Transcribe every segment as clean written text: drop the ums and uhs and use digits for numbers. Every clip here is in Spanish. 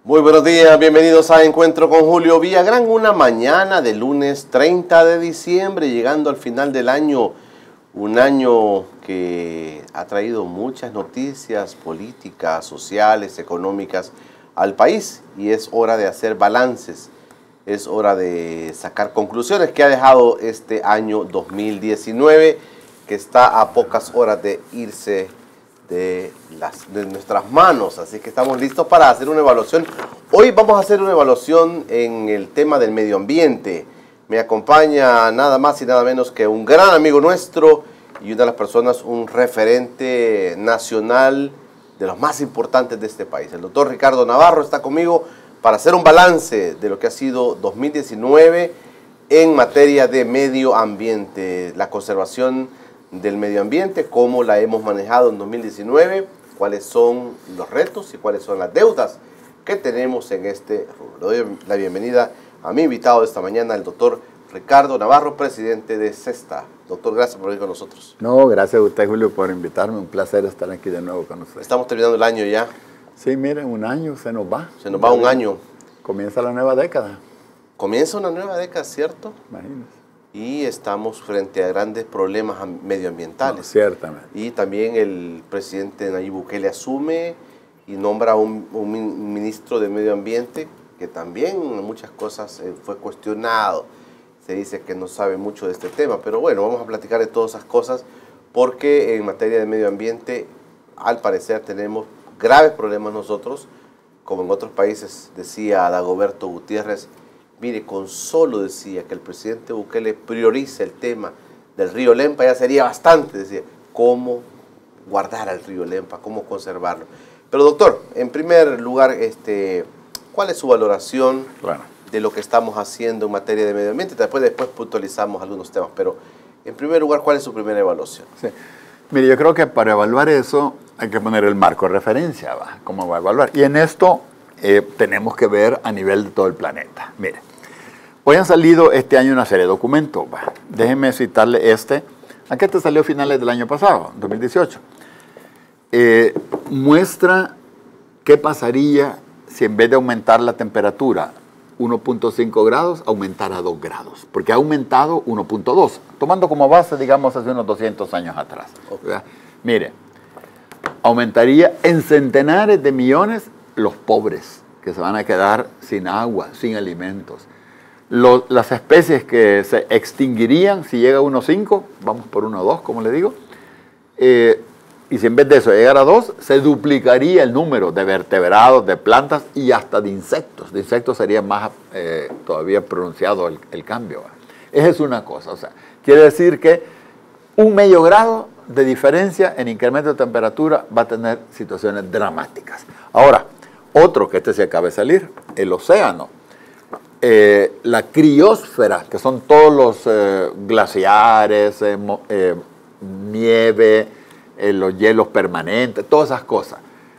Muy buenos días, bienvenidos a Encuentro con Julio Villagrán, una mañana de lunes 30 de diciembre, llegando al final del año, un año que ha traído muchas noticias políticas, sociales, económicas al país, y es hora de hacer balances, es hora de sacar conclusiones que ha dejado este año 2019, que está a pocas horas de irse de nuestras manos, así que estamos listos para hacer una evaluación. Hoy vamos a hacer una evaluación en el tema del medio ambiente. Me acompaña nada más y nada menos que un gran amigo nuestro y una de las personas, un referente nacional de los más importantes de este país. El doctor Ricardo Navarro está conmigo para hacer un balance de lo que ha sido 2019 en materia de medio ambiente, la conservación del medio ambiente, cómo la hemos manejado en 2019, cuáles son los retos y cuáles son las deudas que tenemos en este rubro. Le doy la bienvenida a mi invitado de esta mañana, el doctor Ricardo Navarro, presidente de CESTA. Doctor, gracias por venir con nosotros. No, gracias a usted, Julio, por invitarme. Un placer estar aquí de nuevo con usted. Estamos terminando el año ya. Sí, miren, un año se nos va. Se nos va un año. Comienza la nueva década. Comienza una nueva década, ¿cierto? Imagínense. Y estamos frente a grandes problemas medioambientales. No, ciertamente. Y también el presidente Nayib Bukele asume y nombra un ministro de medio ambiente que también en muchas cosas fue cuestionado. Se dice que no sabe mucho de este tema, pero bueno, vamos a platicar de todas esas cosas porque en materia de medio ambiente, al parecer, tenemos graves problemas nosotros, como en otros países, decía Dagoberto Gutiérrez. Mire, con solo decía que el presidente Bukele priorice el tema del río Lempa, ya sería bastante, decía, cómo guardar al río Lempa, cómo conservarlo. Pero doctor, en primer lugar, ¿cuál es su valoración de lo que estamos haciendo en materia de medio ambiente? Después puntualizamos algunos temas, pero en primer lugar, ¿cuál es su primera evaluación? Sí. Mire, yo creo que para evaluar eso hay que poner el marco de referencia, ¿va? ¿Cómo va a evaluar? Y en esto tenemos que ver a nivel de todo el planeta. Mire, hoy han salido este año una serie de documentos. ¿Va? Déjenme citarle Aquí salió a finales del año pasado, 2018. Muestra qué pasaría si en vez de aumentar la temperatura 1.5 grados, aumentara 2 grados. Porque ha aumentado 1.2, tomando como base, digamos, hace unos 200 años atrás. Okay. Mire, aumentaría en centenares de millones los pobres, que se van a quedar sin agua, sin alimentos. Las especies que se extinguirían si llega a 1.5, vamos por 1.2, como le digo, y si en vez de eso llegara a 2, se duplicaría el número de vertebrados, de plantas y hasta de insectos. De insectos sería más todavía pronunciado el cambio. Esa es una cosa, o sea, quiere decir que 1/2 grado de diferencia en incremento de temperatura va a tener situaciones dramáticas. Ahora, otro que se acaba de salir, el océano. La criósfera, que son todos los glaciares, nieve, los hielos permanentes, todas esas cosas,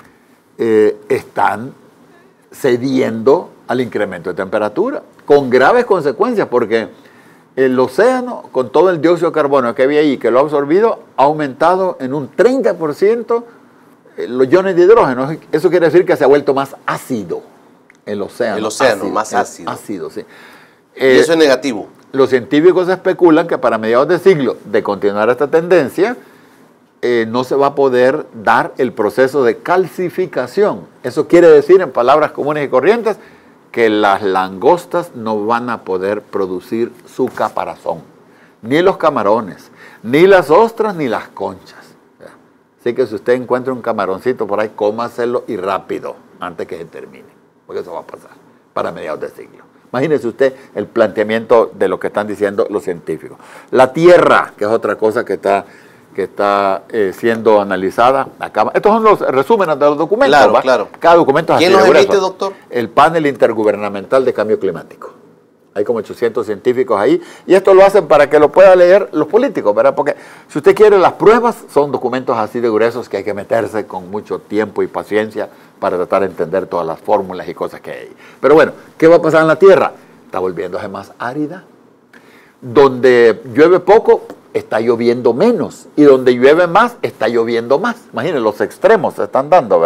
están cediendo al incremento de temperatura, con graves consecuencias, porque el océano, con todo el dióxido de carbono que había ahí, que lo ha absorbido, ha aumentado en un 30% los iones de hidrógeno. Eso quiere decir que se ha vuelto más ácido el océano. El océano, ácido, más ácido. Ácido, sí. ¿Y eso es negativo? Los científicos especulan que para mediados de siglo, de continuar esta tendencia, no se va a poder dar el proceso de calcificación. Eso quiere decir, en palabras comunes y corrientes, que las langostas no van a poder producir su caparazón. Ni los camarones, ni las ostras, ni las conchas. Así que si usted encuentra un camaroncito por ahí, cómaselo y rápido, antes que se termine. Porque eso va a pasar para mediados de siglo. Imagínese usted el planteamiento de lo que están diciendo los científicos. La Tierra, que es otra cosa que está siendo analizada acá. Estos son los resúmenes de los documentos. Claro, claro. Cada documento es así. ¿Quién los emite, doctor? El panel intergubernamental de cambio climático. Hay como 800 científicos ahí, y esto lo hacen para que lo puedan leer los políticos, ¿verdad? Porque si usted quiere, las pruebas son documentos así de gruesos que hay que meterse con mucho tiempo y paciencia para tratar de entender todas las fórmulas y cosas que hay ahí. Pero bueno, ¿qué va a pasar en la Tierra? Está volviéndose más árida. Donde llueve poco, está lloviendo menos, y donde llueve más, está lloviendo más. Imagínense, los extremos se están dando, ¿verdad?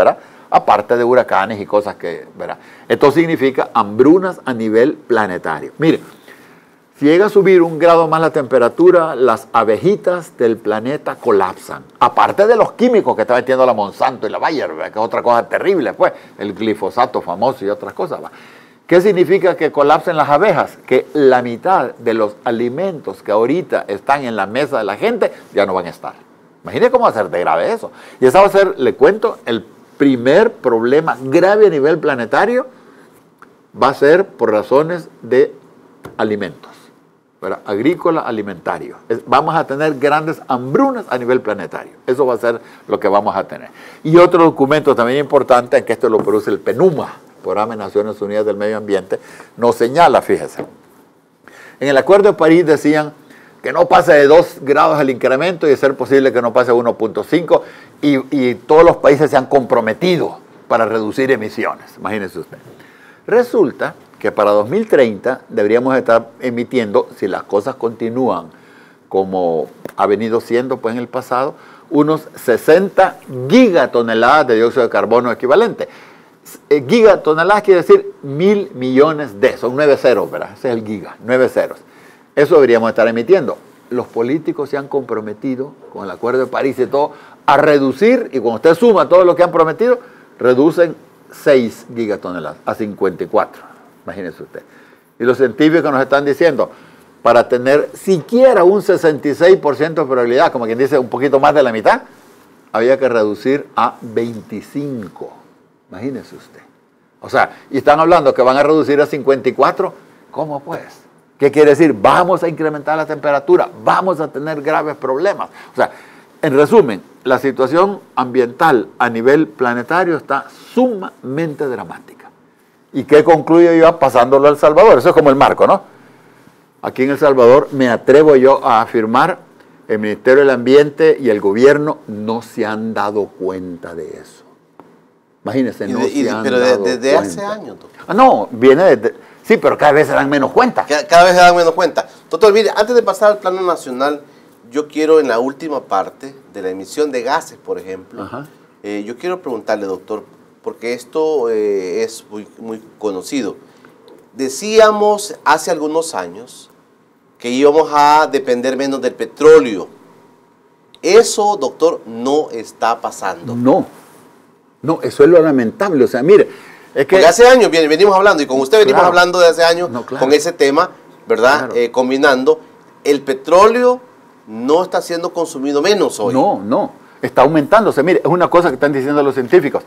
aparte de huracanes y cosas que, ¿verdad? Esto significa hambrunas a nivel planetario. Mire, si llega a subir 1 grado más la temperatura, las abejitas del planeta colapsan. Aparte de los químicos que está metiendo la Monsanto y la Bayer, ¿verdad? Que es otra cosa terrible, pues, el glifosato famoso y otras cosas, ¿verdad? ¿Qué significa que colapsen las abejas? Que la mitad de los alimentos que ahorita están en la mesa de la gente ya no van a estar. Imagínense cómo va a ser de grave eso. Y esa va a ser, le cuento, el primer problema grave a nivel planetario va a ser por razones de alimentos, ¿verdad? Agrícola, alimentario. Vamos a tener grandes hambrunas a nivel planetario. Eso va a ser lo que vamos a tener. Y otro documento también importante, que esto lo produce el PNUMA, Programa de Naciones Unidas del Medio Ambiente, nos señala, fíjese. En el Acuerdo de París decían que no pase de 2 grados el incremento y de ser posible que no pase 1.5 y todos los países se han comprometido para reducir emisiones. Imagínense usted. Resulta que para 2030 deberíamos estar emitiendo, si las cosas continúan como ha venido siendo pues en el pasado, unos 60 gigatoneladas de dióxido de carbono equivalente. Gigatoneladas quiere decir 1.000 millones de, son 9 ceros, ¿verdad? Ese es el giga, 9 ceros. Eso deberíamos estar emitiendo. Los políticos se han comprometido con el Acuerdo de París y todo a reducir, y cuando usted suma todo lo que han prometido, reducen 6 gigatoneladas a 54. Imagínese usted. Y los científicos nos están diciendo, para tener siquiera un 66% de probabilidad, como quien dice un poquito más de la mitad, había que reducir a 25. Imagínese usted. O sea, y están hablando que van a reducir a 54. ¿Cómo pues? ¿Qué quiere decir? Vamos a incrementar la temperatura, vamos a tener graves problemas. O sea, en resumen, la situación ambiental a nivel planetario está sumamente dramática. ¿Y qué concluyo yo pasándolo a El Salvador? Eso es como el marco, ¿no? Aquí en El Salvador me atrevo yo a afirmar, el Ministerio del Ambiente y el gobierno no se han dado cuenta de eso. Imagínense, no se han pero dado desde cuenta. hace años, doctor. Ah, no, viene desde... Sí, pero cada vez se dan menos cuenta. Cada vez se dan menos cuenta. Doctor, mire, antes de pasar al plano nacional, yo quiero en la última parte de la emisión de gases, por ejemplo, yo quiero preguntarle, doctor, porque esto es muy conocido. Decíamos hace algunos años que íbamos a depender menos del petróleo. Eso, doctor, no está pasando. No, eso es lo lamentable. O sea, mire, es que... Porque hace años venimos hablando, y con usted venimos hablando de hace años, claro, con ese tema, ¿verdad? Claro. Combinando, el petróleo no está siendo consumido menos hoy. No, está aumentándose. Mire, es una cosa que están diciendo los científicos.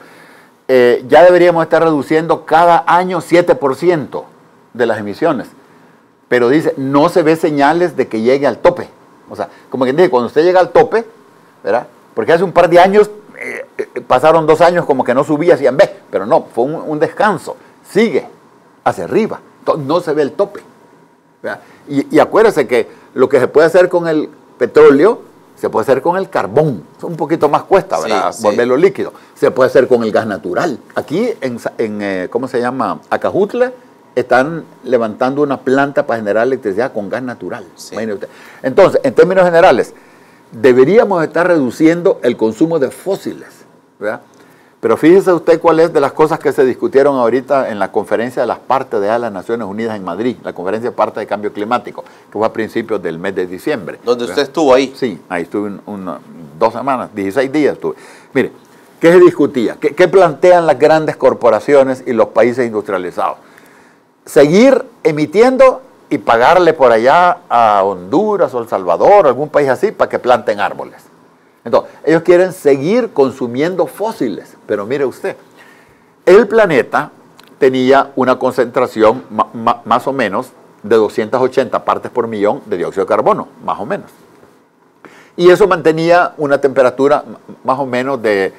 Ya deberíamos estar reduciendo cada año 7% de las emisiones. Pero dice, no se ve señales de que llegue al tope. O sea, como quien dice, cuando usted llega al tope, ¿verdad? Porque hace un par de años, pasaron 2 años como que no subía hacia B, pero no, fue un descanso. Sigue hacia arriba. No se ve el tope. ¿Verdad? Y acuérdese que lo que se puede hacer con el petróleo, se puede hacer con el carbón. Un poquito más cuesta, ¿verdad? Sí. Volverlo líquido. Se puede hacer con el gas natural. Aquí ¿cómo se llama? Acajutla, están levantando una planta para generar electricidad con gas natural. Sí. Imagínate usted. Entonces, en términos generales, deberíamos estar reduciendo el consumo de fósiles, ¿verdad? Pero fíjese usted cuál es de las cosas que se discutieron ahorita en la conferencia de las partes de las Naciones Unidas en Madrid, la conferencia de partes de cambio climático, que fue a principios del mes de diciembre. ¿Donde ¿verdad? usted estuvo ahí? Sí, ahí estuve 2 semanas, 16 días estuve. Mire, ¿qué se discutía? ¿Qué plantean las grandes corporaciones y los países industrializados? Seguir emitiendo y pagarle por allá a Honduras o El Salvador, algún país así, para que planten árboles. Entonces, ellos quieren seguir consumiendo fósiles, pero mire usted, el planeta tenía una concentración más o menos de 280 partes por millón de dióxido de carbono, más o menos. Y eso mantenía una temperatura más o menos de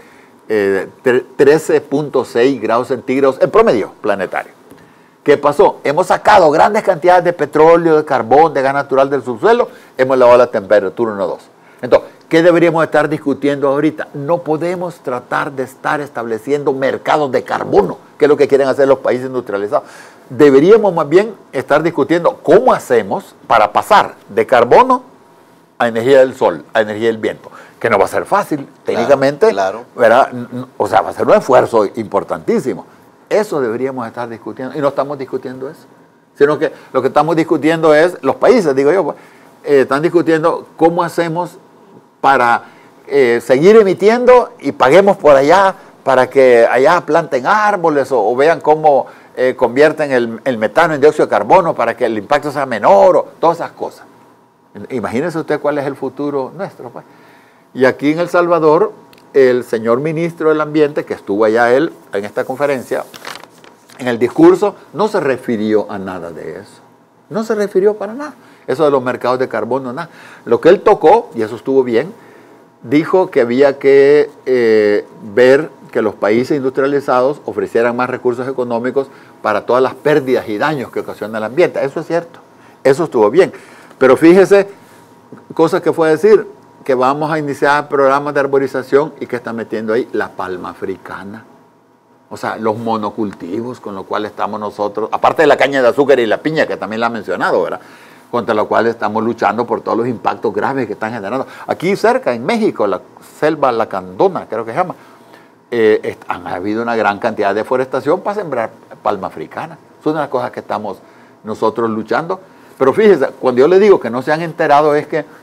13.6 grados centígrados en promedio planetario. ¿Qué pasó? Hemos sacado grandes cantidades de petróleo, de carbón, de gas natural del subsuelo, hemos elevado la temperatura 1 o 2. Entonces, ¿qué deberíamos estar discutiendo ahorita? No podemos tratar de estar estableciendo mercados de carbono, que es lo que quieren hacer los países industrializados. Deberíamos más bien estar discutiendo cómo hacemos para pasar de carbono a energía del sol, a energía del viento. que no va a ser fácil, técnicamente, claro. ¿verdad? O sea, va a ser un esfuerzo importantísimo. Eso deberíamos estar discutiendo, y no estamos discutiendo eso, sino que lo que estamos discutiendo es, los países, digo yo, pues, están discutiendo cómo hacemos para seguir emitiendo y paguemos por allá para que allá planten árboles o vean cómo convierten el metano en dióxido de carbono para que el impacto sea menor, o todas esas cosas. Imagínese usted cuál es el futuro nuestro, pues. Y aquí en El Salvador, el señor ministro del Ambiente, que estuvo allá él en esta conferencia, en el discurso no se refirió a nada de eso. No se refirió para nada. Eso de los mercados de carbono, nada. Lo que él tocó, y eso estuvo bien, dijo que había que ver que los países industrializados ofrecieran más recursos económicos para todas las pérdidas y daños que ocasiona el ambiente. Eso es cierto. Eso estuvo bien. Pero fíjese, cosas que fue a decir, que vamos a iniciar programas de arborización y que está metiendo ahí la palma africana. O sea, los monocultivos con los cuales estamos nosotros, aparte de la caña de azúcar y la piña, que también la ha mencionado, ¿verdad? Contra lo cual estamos luchando por todos los impactos graves que están generando. Aquí cerca, en México, la selva lacandona, creo que se llama, han habido una gran cantidad de deforestación para sembrar palma africana. Es una de las cosas que estamos nosotros luchando. Pero fíjese, cuando yo le digo que no se han enterado es que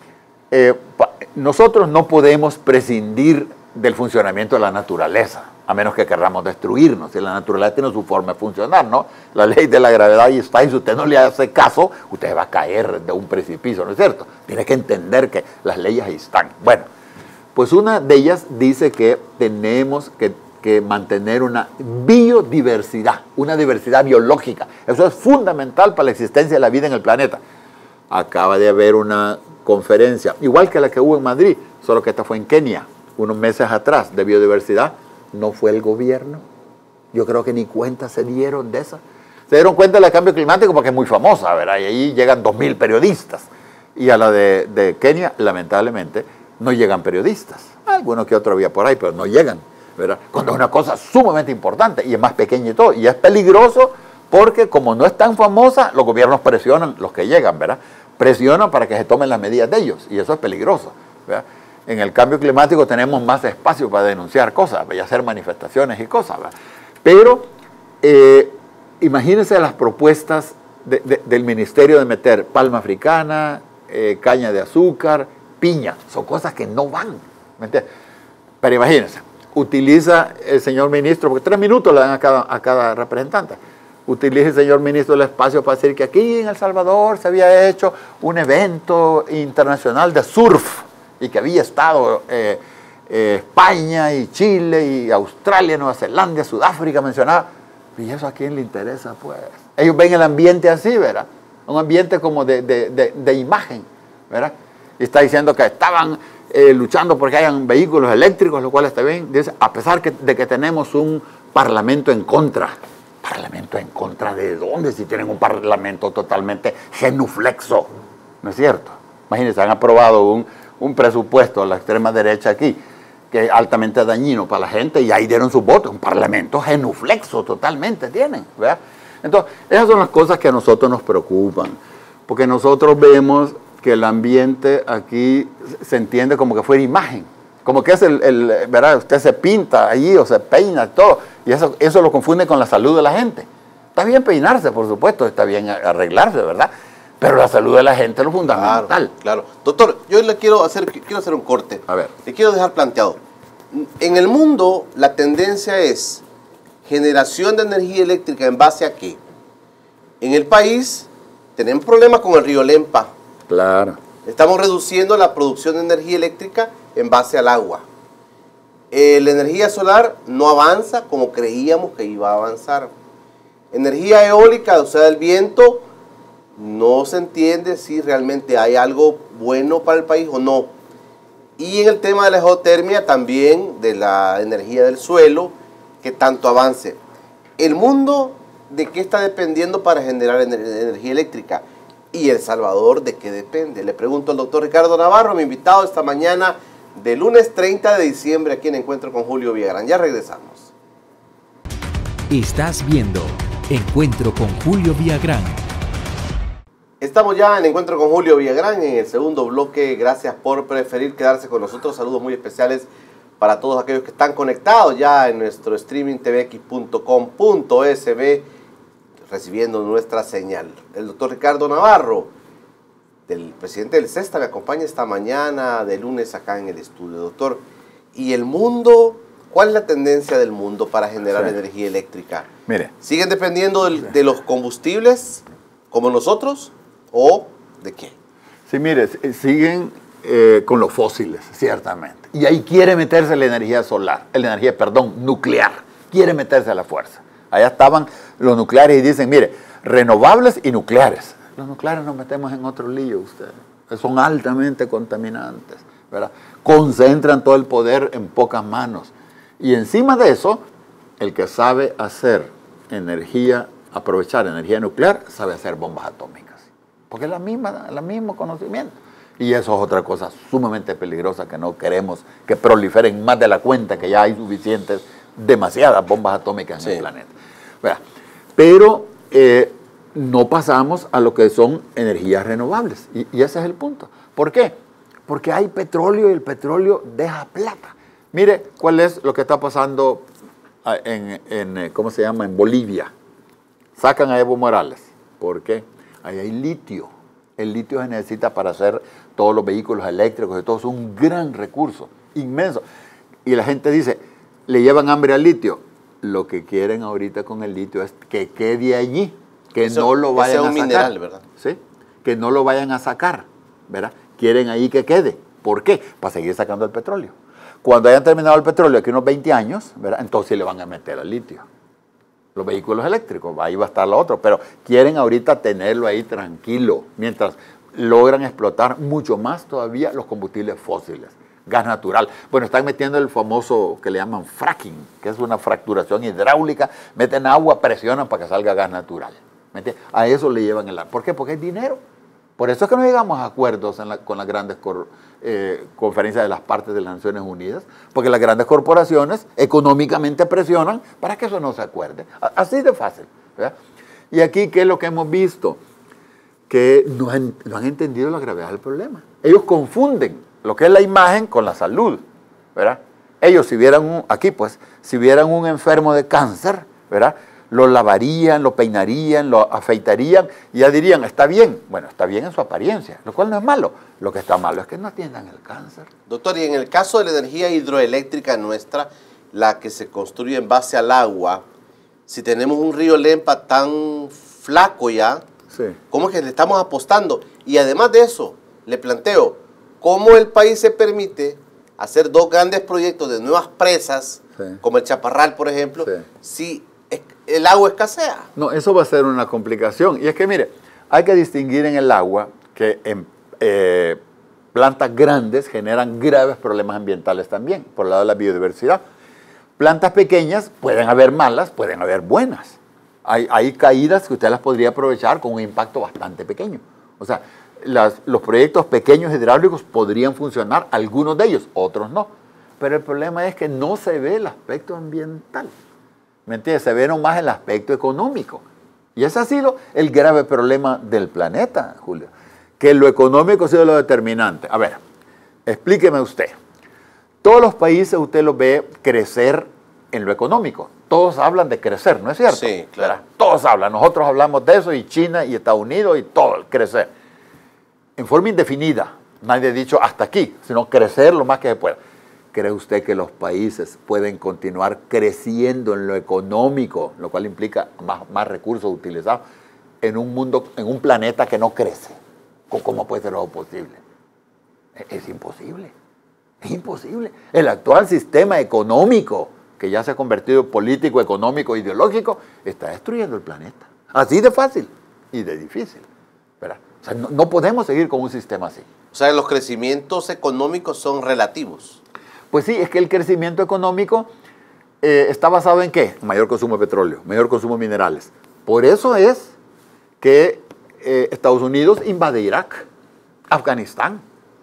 nosotros no podemos prescindir del funcionamiento de la naturaleza, a menos que querramos destruirnos. Si la naturaleza tiene su forma de funcionar, ¿no? La ley de la gravedad ahí está, y si usted no le hace caso, usted va a caer de un precipicio, ¿no es cierto? Tiene que entender que las leyes ahí están. Bueno, pues una de ellas dice que tenemos que mantener una biodiversidad, una diversidad biológica. Eso es fundamental para la existencia de la vida en el planeta. Acaba de haber una conferencia, igual que la que hubo en Madrid, solo que esta fue en Kenia, unos meses atrás, de biodiversidad. No fue el gobierno. Yo creo que ni cuenta se dieron de esa. Se dieron cuenta del cambio climático porque es muy famosa, ¿verdad? Y ahí llegan 2000 periodistas. Y a la de Kenia, lamentablemente, no llegan periodistas. Algunos que otro había por ahí, pero no llegan, ¿verdad? Cuando es una cosa sumamente importante y es más pequeña y todo. Y es peligroso porque como no es tan famosa, los gobiernos presionan, los que llegan, ¿verdad? Presionan para que se tomen las medidas de ellos. Y eso es peligroso, ¿verdad? En el cambio climático tenemos más espacio para denunciar cosas y hacer manifestaciones y cosas, ¿verdad? Pero imagínense las propuestas del ministerio de meter palma africana, caña de azúcar, piña. Son cosas que no van, ¿me entiendes? Pero imagínense, utiliza el señor ministro, porque 3 minutos le dan a cada representante, utiliza el señor ministro el espacio para decir que aquí en El Salvador se había hecho un evento internacional de surf, y que había estado España y Chile y Australia, Nueva Zelanda, Sudáfrica mencionada. ¿Y eso a quién le interesa, pues? Ellos ven el ambiente así, ¿verdad? Un ambiente como de imagen, ¿verdad? Y está diciendo que estaban luchando porque hayan vehículos eléctricos, lo cual está bien. Dice, a pesar de que tenemos un parlamento en contra. ¿Parlamento en contra de dónde? Si tienen un parlamento totalmente genuflexo, ¿no es cierto? Imagínense, han aprobado un presupuesto a la extrema derecha aquí, que es altamente dañino para la gente, y ahí dieron sus votos. Un parlamento genuflexo totalmente tienen, ¿verdad? Entonces, esas son las cosas que a nosotros nos preocupan, porque nosotros vemos que el ambiente aquí se entiende como que fuera imagen, como que es ¿verdad? Usted se pinta allí o se peina, todo, y eso lo confunde con la salud de la gente. Está bien peinarse, por supuesto, está bien arreglarse, ¿verdad? Pero la salud de la gente es lo fundamental. Claro, claro. Doctor, yo le quiero hacer un corte. A ver. Le quiero dejar planteado. En el mundo, la tendencia es generación de energía eléctrica en base a qué. En el país, tenemos problemas con el río Lempa. Claro. Estamos reduciendo la producción de energía eléctrica en base al agua. La energía solar no avanza como creíamos que iba a avanzar. Energía eólica, o sea, el viento, no se entiende si realmente hay algo bueno para el país o no. Y en el tema de la geotermia también, de la energía del suelo, que tanto avance. El mundo, ¿de qué está dependiendo para generar energía eléctrica? ¿Y El Salvador de qué depende? Le pregunto al doctor Ricardo Navarro, mi invitado esta mañana de lunes 30 de diciembre aquí en Encuentro con Julio Villagrán. Ya regresamos. Estás viendo Encuentro con Julio Villagrán. Estamos ya en Encuentro con Julio Villagrán en el segundo bloque. Gracias por preferir quedarse con nosotros. Saludos muy especiales para todos aquellos que están conectados ya en nuestro streaming tvx.com.sb recibiendo nuestra señal. El doctor Ricardo Navarro, el presidente del CESTA, me acompaña esta mañana de lunes acá en el estudio. Doctor, ¿y el mundo? ¿Cuál es la tendencia del mundo para generar energía eléctrica? Mire. ¿Siguen dependiendo de los combustibles como nosotros o de qué? Sí, mire, siguen con los fósiles, ciertamente. Y ahí quiere meterse la energía solar, nuclear. Quiere meterse a la fuerza. Allá estaban los nucleares y dicen, mire, renovables y nucleares. Los nucleares nos metemos en otro lío, ustedes. Son altamente contaminantes, ¿verdad? Concentran todo el poder en pocas manos. Y encima de eso, el que sabe hacer energía, aprovechar energía nuclear, sabe hacer bombas atómicas. Porque es el mismo conocimiento. Y eso es otra cosa sumamente peligrosa que no queremos que proliferen más de la cuenta, que ya hay demasiadas bombas atómicas en el planeta. ¿Verdad? Pero no pasamos a lo que son energías renovables. Y ese es el punto. ¿Por qué? Porque hay petróleo y el petróleo deja plata. Mire cuál es lo que está pasando ¿cómo se llama? En Bolivia. Sacan a Evo Morales. ¿Por qué? Ahí hay litio. El litio se necesita para hacer todos los vehículos eléctricos y todo. Es un gran recurso, inmenso. Y la gente dice, le llevan hambre al litio. Lo que quieren ahorita con el litio es que quede allí, que no lo vayan a sacar. Es un mineral, ¿verdad? Sí, que no lo vayan a sacar, ¿verdad? Quieren ahí que quede. ¿Por qué? Para seguir sacando el petróleo. Cuando hayan terminado el petróleo, aquí unos 20 años, ¿verdad? Entonces le van a meter al litio. Los vehículos eléctricos, ahí va a estar lo otro, pero quieren ahorita tenerlo ahí tranquilo, mientras logran explotar mucho más todavía los combustibles fósiles, gas natural. Bueno, están metiendo el famoso que le llaman fracking, que es una fracturación hidráulica, meten agua, presionan para que salga gas natural. A eso le llevan el agua. ¿Por qué? Porque es dinero. Por eso es que no llegamos a acuerdos con las grandes conferencias de las partes de las Naciones Unidas, porque las grandes corporaciones económicamente presionan para que eso no se acuerde. Así de fácil, ¿verdad? Y aquí, ¿qué es lo que hemos visto? Que no han entendido la gravedad del problema. Ellos confunden lo que es la imagen con la salud, ¿verdad? Ellos, si vieran un enfermo de cáncer, ¿verdad?, lo lavarían, lo peinarían, lo afeitarían y ya dirían, está bien. Bueno, está bien en su apariencia, lo cual no es malo. Lo que está malo es que no atiendan el cáncer. Doctor, y en el caso de la energía hidroeléctrica nuestra, la que se construye en base al agua, si tenemos un río Lempa tan flaco ya, sí, ¿cómo es que le estamos apostando? Y además de eso, le planteo, ¿cómo el país se permite hacer dos grandes proyectos de nuevas presas, sí, como el Chaparral, por ejemplo, sí, si el agua escasea? No, eso va a ser una complicación. Y es que, mire, hay que distinguir en el agua que en plantas grandes generan graves problemas ambientales también, por el lado de la biodiversidad. Plantas pequeñas pueden haber malas, pueden haber buenas. Hay caídas que usted las podría aprovechar con un impacto bastante pequeño. O sea, los proyectos pequeños hidráulicos podrían funcionar, algunos de ellos, otros no. Pero el problema es que no se ve el aspecto ambiental. ¿Me entiendes? Se ve nomás el aspecto económico. Y ese ha sido el grave problema del planeta, Julio. Que lo económico ha sido lo determinante. A ver, explíqueme usted. Todos los países usted los ve crecer en lo económico. Todos hablan de crecer, ¿no es cierto? Sí, claro. ¿Verdad? Todos hablan. Nosotros hablamos de eso, y China, y Estados Unidos, y todo, el crecer. En forma indefinida. Nadie ha dicho hasta aquí, sino crecer lo más que se pueda. ¿Cree usted que los países pueden continuar creciendo en lo económico, lo cual implica más recursos utilizados, en un mundo, en un planeta que no crece? ¿Cómo puede ser algo posible? Es imposible. Es imposible. El actual sistema económico, que ya se ha convertido en político, económico, ideológico, está destruyendo el planeta. Así de fácil y de difícil, ¿verdad? O sea, no podemos seguir con un sistema así. O sea, los crecimientos económicos son relativos. Pues sí, es que el crecimiento económico está basado en ¿qué? Mayor consumo de petróleo, mayor consumo de minerales. Por eso es que Estados Unidos invade Irak, Afganistán,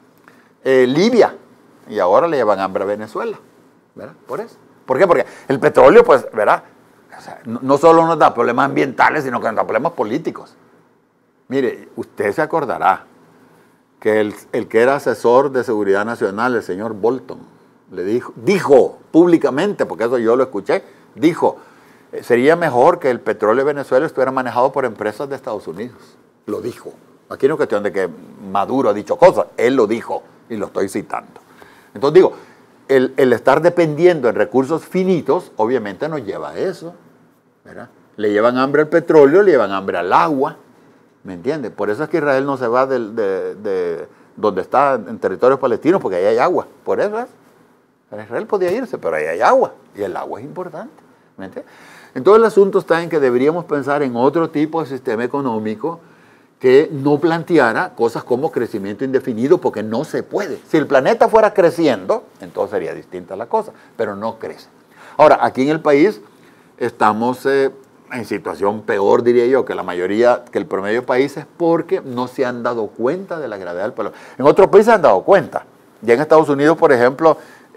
Libia, y ahora le llevan hambre a Venezuela, ¿verdad? Por eso. ¿Por qué? Porque el petróleo, pues, ¿verdad? O sea, no solo nos da problemas ambientales, sino que nos da problemas políticos. Mire, usted se acordará que el que era asesor de seguridad nacional, el señor Bolton, le dijo públicamente, porque eso yo lo escuché, dijo, sería mejor que el petróleo de Venezuela estuviera manejado por empresas de Estados Unidos. Lo dijo. Aquí no es cuestión de que Maduro ha dicho cosas, él lo dijo y lo estoy citando. Entonces digo, el estar dependiendo en recursos finitos, obviamente nos lleva a eso, ¿verdad? Le llevan hambre al petróleo, le llevan hambre al agua, ¿me entiendes? Por eso es que Israel no se va de donde está en territorios palestinos, porque ahí hay agua. Por eso es. Israel podía irse, pero ahí hay agua, y el agua es importante, ¿me entiendes? Entonces el asunto está en que deberíamos pensar en otro tipo de sistema económico que no planteara cosas como crecimiento indefinido, porque no se puede. Si el planeta fuera creciendo, entonces sería distinta la cosa, pero no crece. Ahora, aquí en el país estamos en situación peor, diría yo, que la mayoría, que el promedio de países, porque no se han dado cuenta de la gravedad del problema. En otros países se han dado cuenta. Ya en Estados Unidos, por ejemplo,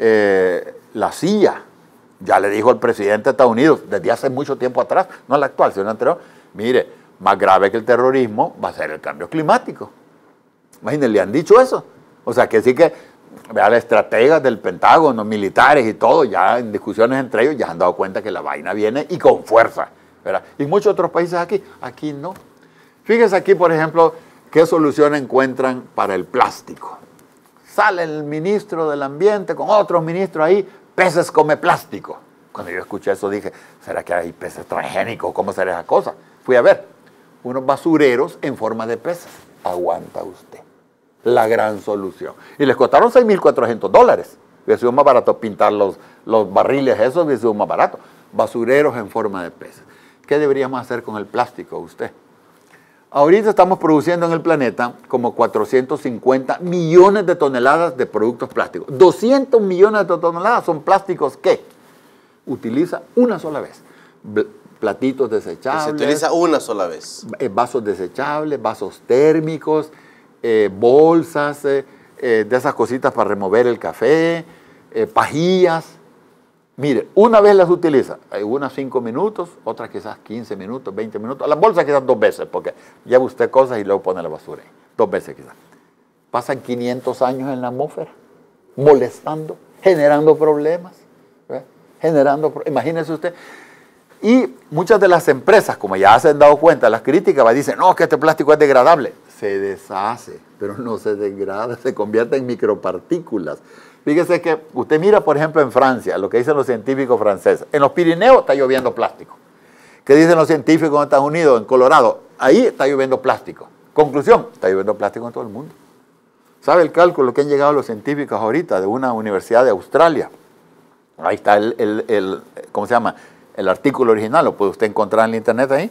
la CIA ya le dijo al presidente de Estados Unidos, desde hace mucho tiempo atrás, no el actual, sino el anterior, mire, más grave que el terrorismo va a ser el cambio climático. Imagínense, le han dicho eso. O sea, que sí que, vea, las estrategas del Pentágono, militares y todo, ya en discusiones entre ellos, ya han dado cuenta que la vaina viene y con fuerza, ¿verdad? Y muchos otros países aquí no. Fíjense aquí, por ejemplo, qué solución encuentran para el plástico. Sale el ministro del Ambiente con otros ministros ahí, peces come plástico. Cuando yo escuché eso dije, ¿será que hay peces transgénicos? ¿Cómo será esa cosa? Fui a ver, unos basureros en forma de peces. Aguanta usted. La gran solución. Y les costaron $6,400. Hubiera sido más barato pintar los barriles, eso hubiera sido más barato. Basureros en forma de peces. ¿Qué deberíamos hacer con el plástico usted? Ahorita estamos produciendo en el planeta como 450 millones de toneladas de productos plásticos. 200 millones de toneladas son plásticos que utiliza una sola vez. Platitos desechables. Se utiliza una sola vez. Vasos desechables, vasos térmicos, bolsas, de esas cositas para remover el café, pajillas. Mire, una vez las utiliza, unas 5 minutos, otras quizás 15 minutos, 20 minutos. Las bolsas quizás 2 veces, porque lleva usted cosas y luego pone la basura ahí. 2 veces quizás. Pasan 500 años en la atmósfera, molestando, generando problemas. Imagínese usted. Y muchas de las empresas, como ya se han dado cuenta, las críticas, dicen, no, que este plástico es degradable. Se deshace, pero no se degrada, se convierte en micropartículas. Fíjese que usted mira, por ejemplo, en Francia, lo que dicen los científicos franceses. En los Pirineos está lloviendo plástico. ¿Qué dicen los científicos en Estados Unidos, en Colorado? Ahí está lloviendo plástico. Conclusión, está lloviendo plástico en todo el mundo. ¿Sabe el cálculo que han llegado los científicos ahorita de una universidad de Australia? Ahí está ¿cómo se llama? El artículo original, lo puede usted encontrar en el internet ahí.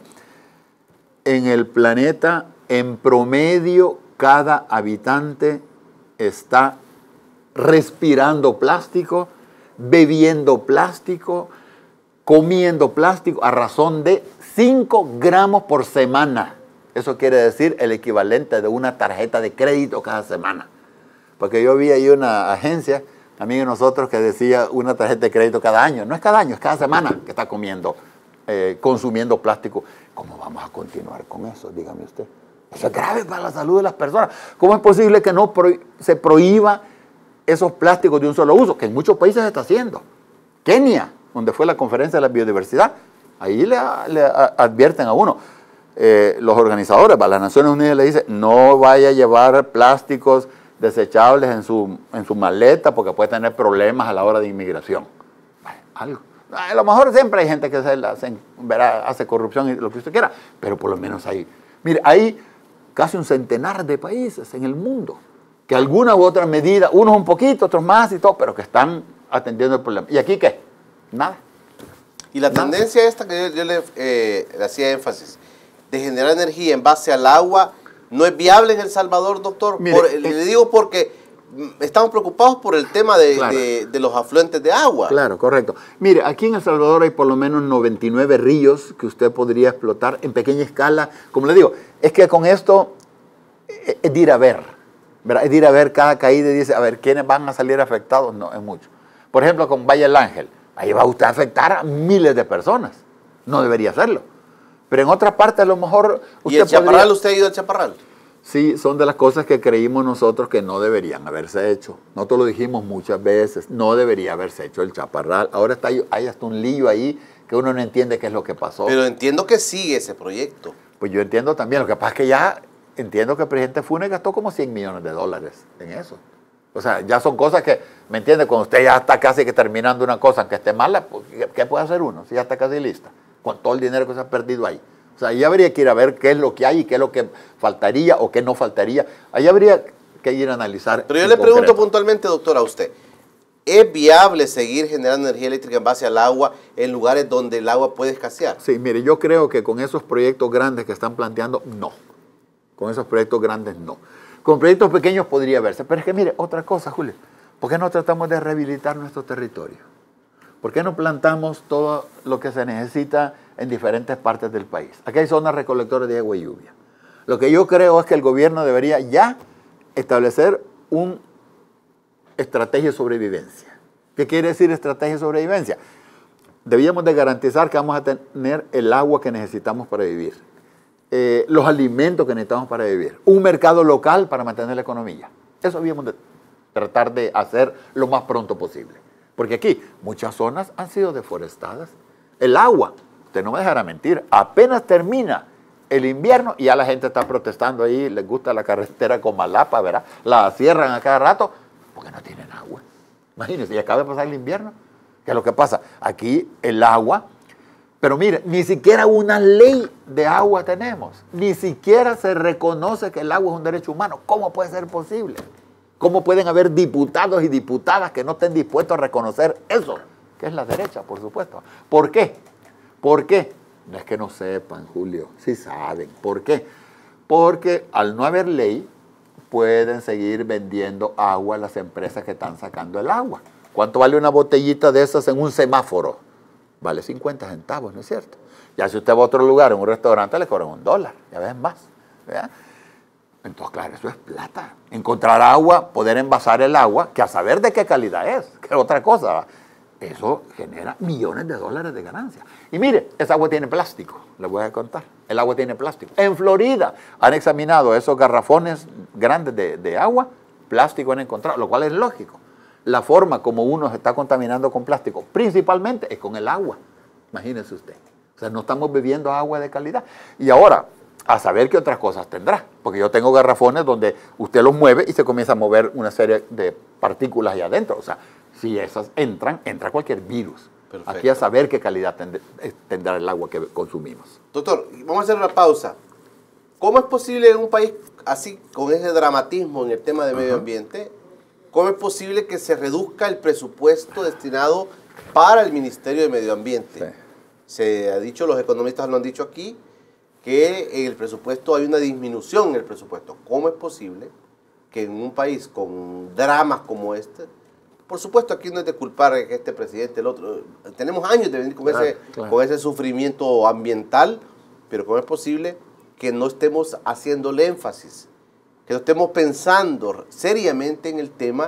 En el planeta, en promedio, cada habitante está respirando plástico, bebiendo plástico, comiendo plástico a razón de 5 gramos por semana. Eso quiere decir el equivalente de una tarjeta de crédito cada semana. Porque yo vi ahí una agencia, también nosotros, que decía una tarjeta de crédito cada año. No es cada año, es cada semana que está comiendo, consumiendo plástico. ¿Cómo vamos a continuar con eso? Dígame usted. Eso es grave para la salud de las personas. ¿Cómo es posible que no se prohíba esos plásticos de un solo uso? Que en muchos países se está haciendo. Kenia, donde fue la conferencia de la biodiversidad, ahí le advierten a uno. Los organizadores, las Naciones Unidas le dicen, no vaya a llevar plásticos desechables en su maleta porque puede tener problemas a la hora de inmigración. Algo. A lo mejor siempre hay gente que hace corrupción y lo que usted quiera, pero por lo menos hay. Mire, hay casi un centenar de países en el mundo que alguna u otra medida, unos un poquito, otros más y todo, pero que están atendiendo el problema. ¿Y aquí qué? Nada. Y la tendencia esta que yo le hacía énfasis, de generar energía en base al agua, ¿no es viable en El Salvador, doctor? Mire, le digo porque estamos preocupados por el tema de los afluentes de agua. Claro, correcto. Mire, aquí en El Salvador hay por lo menos 99 ríos que usted podría explotar en pequeña escala. Como le digo, es que con esto es de ir a ver, ¿verdad? Es de ir a ver cada caída y dice, a ver, ¿quiénes van a salir afectados? No, es mucho. Por ejemplo, con Valle del Ángel, ahí va usted a afectar a miles de personas. No debería hacerlo. Pero en otra parte a lo mejor ¿Y el Chaparral, usted ha ido al Chaparral? Sí, son de las cosas que creímos nosotros que no deberían haberse hecho. Nosotros lo dijimos muchas veces, no debería haberse hecho el Chaparral. Ahora hay hasta un lío ahí que uno no entiende qué es lo que pasó. Pero entiendo que sigue ese proyecto. Pues yo entiendo también, lo que pasa es que ya entiendo que el presidente Funes gastó como $100 millones en eso. O sea, ya son cosas que, ¿me entiende? Cuando usted ya está casi que terminando una cosa, aunque esté mala, pues, ¿qué puede hacer uno si ya está casi lista? Con todo el dinero que se ha perdido ahí. O sea, ahí habría que ir a ver qué es lo que hay y qué es lo que faltaría o qué no faltaría. Ahí habría que ir a analizar. Pero yo le pregunto puntualmente, doctor, a usted, ¿es viable seguir generando energía eléctrica en base al agua en lugares donde el agua puede escasear? Sí, mire, yo creo que con esos proyectos grandes que están planteando, no. Con esos proyectos grandes, no. Con proyectos pequeños podría verse. Pero es que mire, otra cosa, Julio, ¿por qué no tratamos de rehabilitar nuestro territorio? ¿Por qué no plantamos todo lo que se necesita en diferentes partes del país? Aquí hay zonas recolectoras de agua y lluvia. Lo que yo creo es que el gobierno debería ya establecer una estrategia de sobrevivencia. ¿Qué quiere decir estrategia de sobrevivencia? Debíamos de garantizar que vamos a tener el agua que necesitamos para vivir, los alimentos que necesitamos para vivir, un mercado local para mantener la economía. Eso debíamos de tratar de hacer lo más pronto posible. Porque aquí muchas zonas han sido deforestadas. El agua, usted no me dejará mentir, apenas termina el invierno y ya la gente está protestando ahí, les gusta la carretera Comalapa, ¿verdad? La cierran a cada rato porque no tienen agua. Imagínense, y acaba de pasar el invierno. ¿Qué es lo que pasa? Aquí el agua, pero mire, ni siquiera una ley de agua tenemos. Ni siquiera se reconoce que el agua es un derecho humano. ¿Cómo puede ser posible? ¿Cómo pueden haber diputados y diputadas que no estén dispuestos a reconocer eso? Que es la derecha, por supuesto. ¿Por qué? ¿Por qué? No es que no sepan, Julio, sí saben. ¿Por qué? Porque al no haber ley, pueden seguir vendiendo agua a las empresas que están sacando el agua. ¿Cuánto vale una botellita de esas en un semáforo? Vale 50 centavos, ¿no es cierto? Ya si usted va a otro lugar, en un restaurante, le cobran $1, ya ven más, ¿verdad? Entonces, claro, eso es plata. Encontrar agua, poder envasar el agua, que a saber de qué calidad es, que es otra cosa, ¿va? Eso genera millones de dólares de ganancia. Y mire, esa agua tiene plástico, les voy a contar. El agua tiene plástico. En Florida han examinado esos garrafones grandes de agua, plástico han encontrado, lo cual es lógico. La forma como uno se está contaminando con plástico, principalmente, es con el agua. Imagínense usted. O sea, no estamos bebiendo agua de calidad. Y ahora, a saber qué otras cosas tendrá. Porque yo tengo garrafones donde usted los mueve y se comienza a mover una serie de partículas ahí adentro. O sea, si esas entra cualquier virus. Perfecto. Aquí a saber qué calidad tendrá el agua que consumimos. Doctor, vamos a hacer una pausa. ¿Cómo es posible en un país así, con ese dramatismo en el tema de medio ambiente, cómo es posible que se reduzca el presupuesto destinado para el Ministerio de Medio Ambiente? Sí. Se ha dicho, los economistas lo han dicho aquí, que en el presupuesto hay una disminución en el presupuesto. ¿Cómo es posible que en un país con dramas como este, por supuesto aquí no es de culpar que este presidente, el otro, tenemos años de venir con ese sufrimiento ambiental, pero cómo es posible que no estemos haciéndole énfasis, que no estemos pensando seriamente en el tema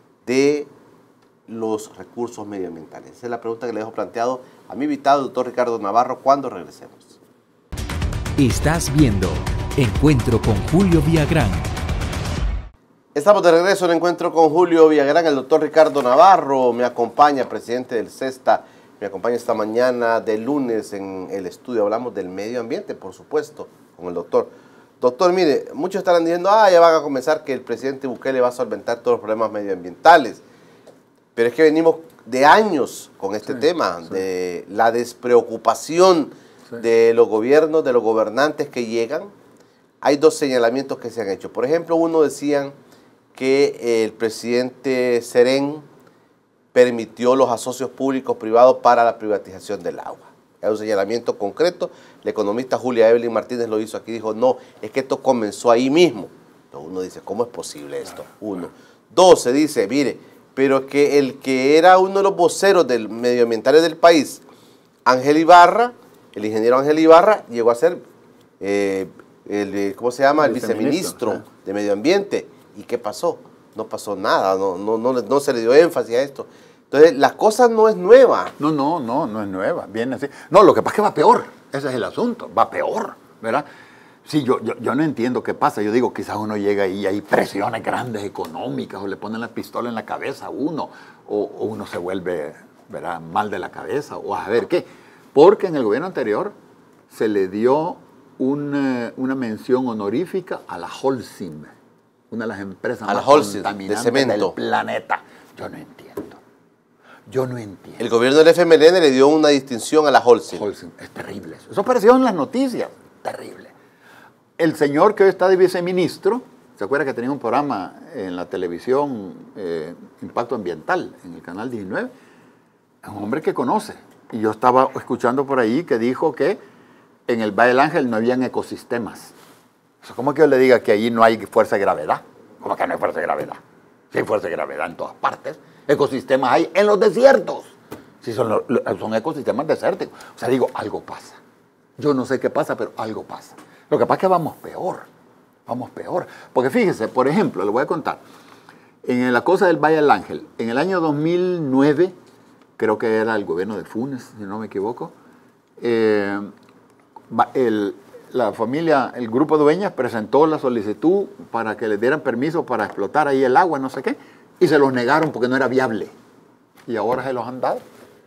de los recursos medioambientales? Esa es la pregunta que le dejo planteado a mi invitado, el doctor Ricardo Navarro, cuando regresemos. Estás viendo Encuentro con Julio Villagrán. Estamos de regreso en Encuentro con Julio Villagrán. El doctor Ricardo Navarro me acompaña, presidente del CESTA, me acompaña esta mañana de lunes en el estudio. Hablamos del medio ambiente, por supuesto, con el doctor. Doctor, mire, muchos estarán diciendo, ya van a comenzar que el presidente Bukele va a solventar todos los problemas medioambientales. Pero es que venimos de años con este tema, de la despreocupación de los gobiernos, de los gobernantes que llegan. Hay dos señalamientos que se han hecho. Por ejemplo, uno decían que el presidente Serén permitió los asocios públicos privados para la privatización del agua. Es un señalamiento concreto. La economista Julia Evelyn Martínez lo hizo aquí, dijo, no, es que esto comenzó ahí mismo. Entonces uno dice, ¿cómo es posible esto? Uno. Dos, se dice, mire, pero que el que era uno de los voceros del medioambientales del país, Ángel Ibarra, el ingeniero Ángel Ibarra, llegó a ser ¿cómo se llama? El viceministro de Medio Ambiente. ¿Y qué pasó? No pasó nada, no se le dio énfasis a esto. Entonces, la cosa no es nueva. No es nueva, viene así. No, lo que pasa es que va peor. Ese es el asunto, va peor, ¿verdad? Sí, yo no entiendo qué pasa. Yo digo, quizás uno llega ahí y hay presiones grandes económicas, o le ponen la pistola en la cabeza a uno, o uno se vuelve, ¿verdad?, mal de la cabeza, o a ver qué. Porque en el gobierno anterior se le dio una mención honorífica a la Holcim, una de las empresas más contaminantes del planeta. Yo no entiendo. El gobierno del FMLN le dio una distinción a la Holcim. Es terrible eso. Eso apareció en las noticias. Terrible. El señor que hoy está de viceministro, ¿se acuerda que tenía un programa en la televisión, Impacto Ambiental, en el canal 19? Es un hombre que conoce. Y yo estaba escuchando por ahí que dijo que en el Valle del Ángel no habían ecosistemas. O sea, ¿cómo que yo le diga que allí no hay fuerza de gravedad? ¿Cómo que no hay fuerza de gravedad? Sí hay fuerza de gravedad en todas partes. Ecosistemas hay en los desiertos. Sí, son ecosistemas desérticos. O sea, digo, algo pasa. Yo no sé qué pasa, pero algo pasa. Lo que pasa es que vamos peor. Vamos peor. Porque fíjese, por ejemplo, le voy a contar. En la cosa del Valle del Ángel, en el año 2009, creo que era el gobierno de Funes, si no me equivoco, la familia, el grupo de dueñas presentó la solicitud para que les dieran permiso para explotar ahí el agua, no sé qué, y se los negaron porque no era viable. Y ahora se los han dado.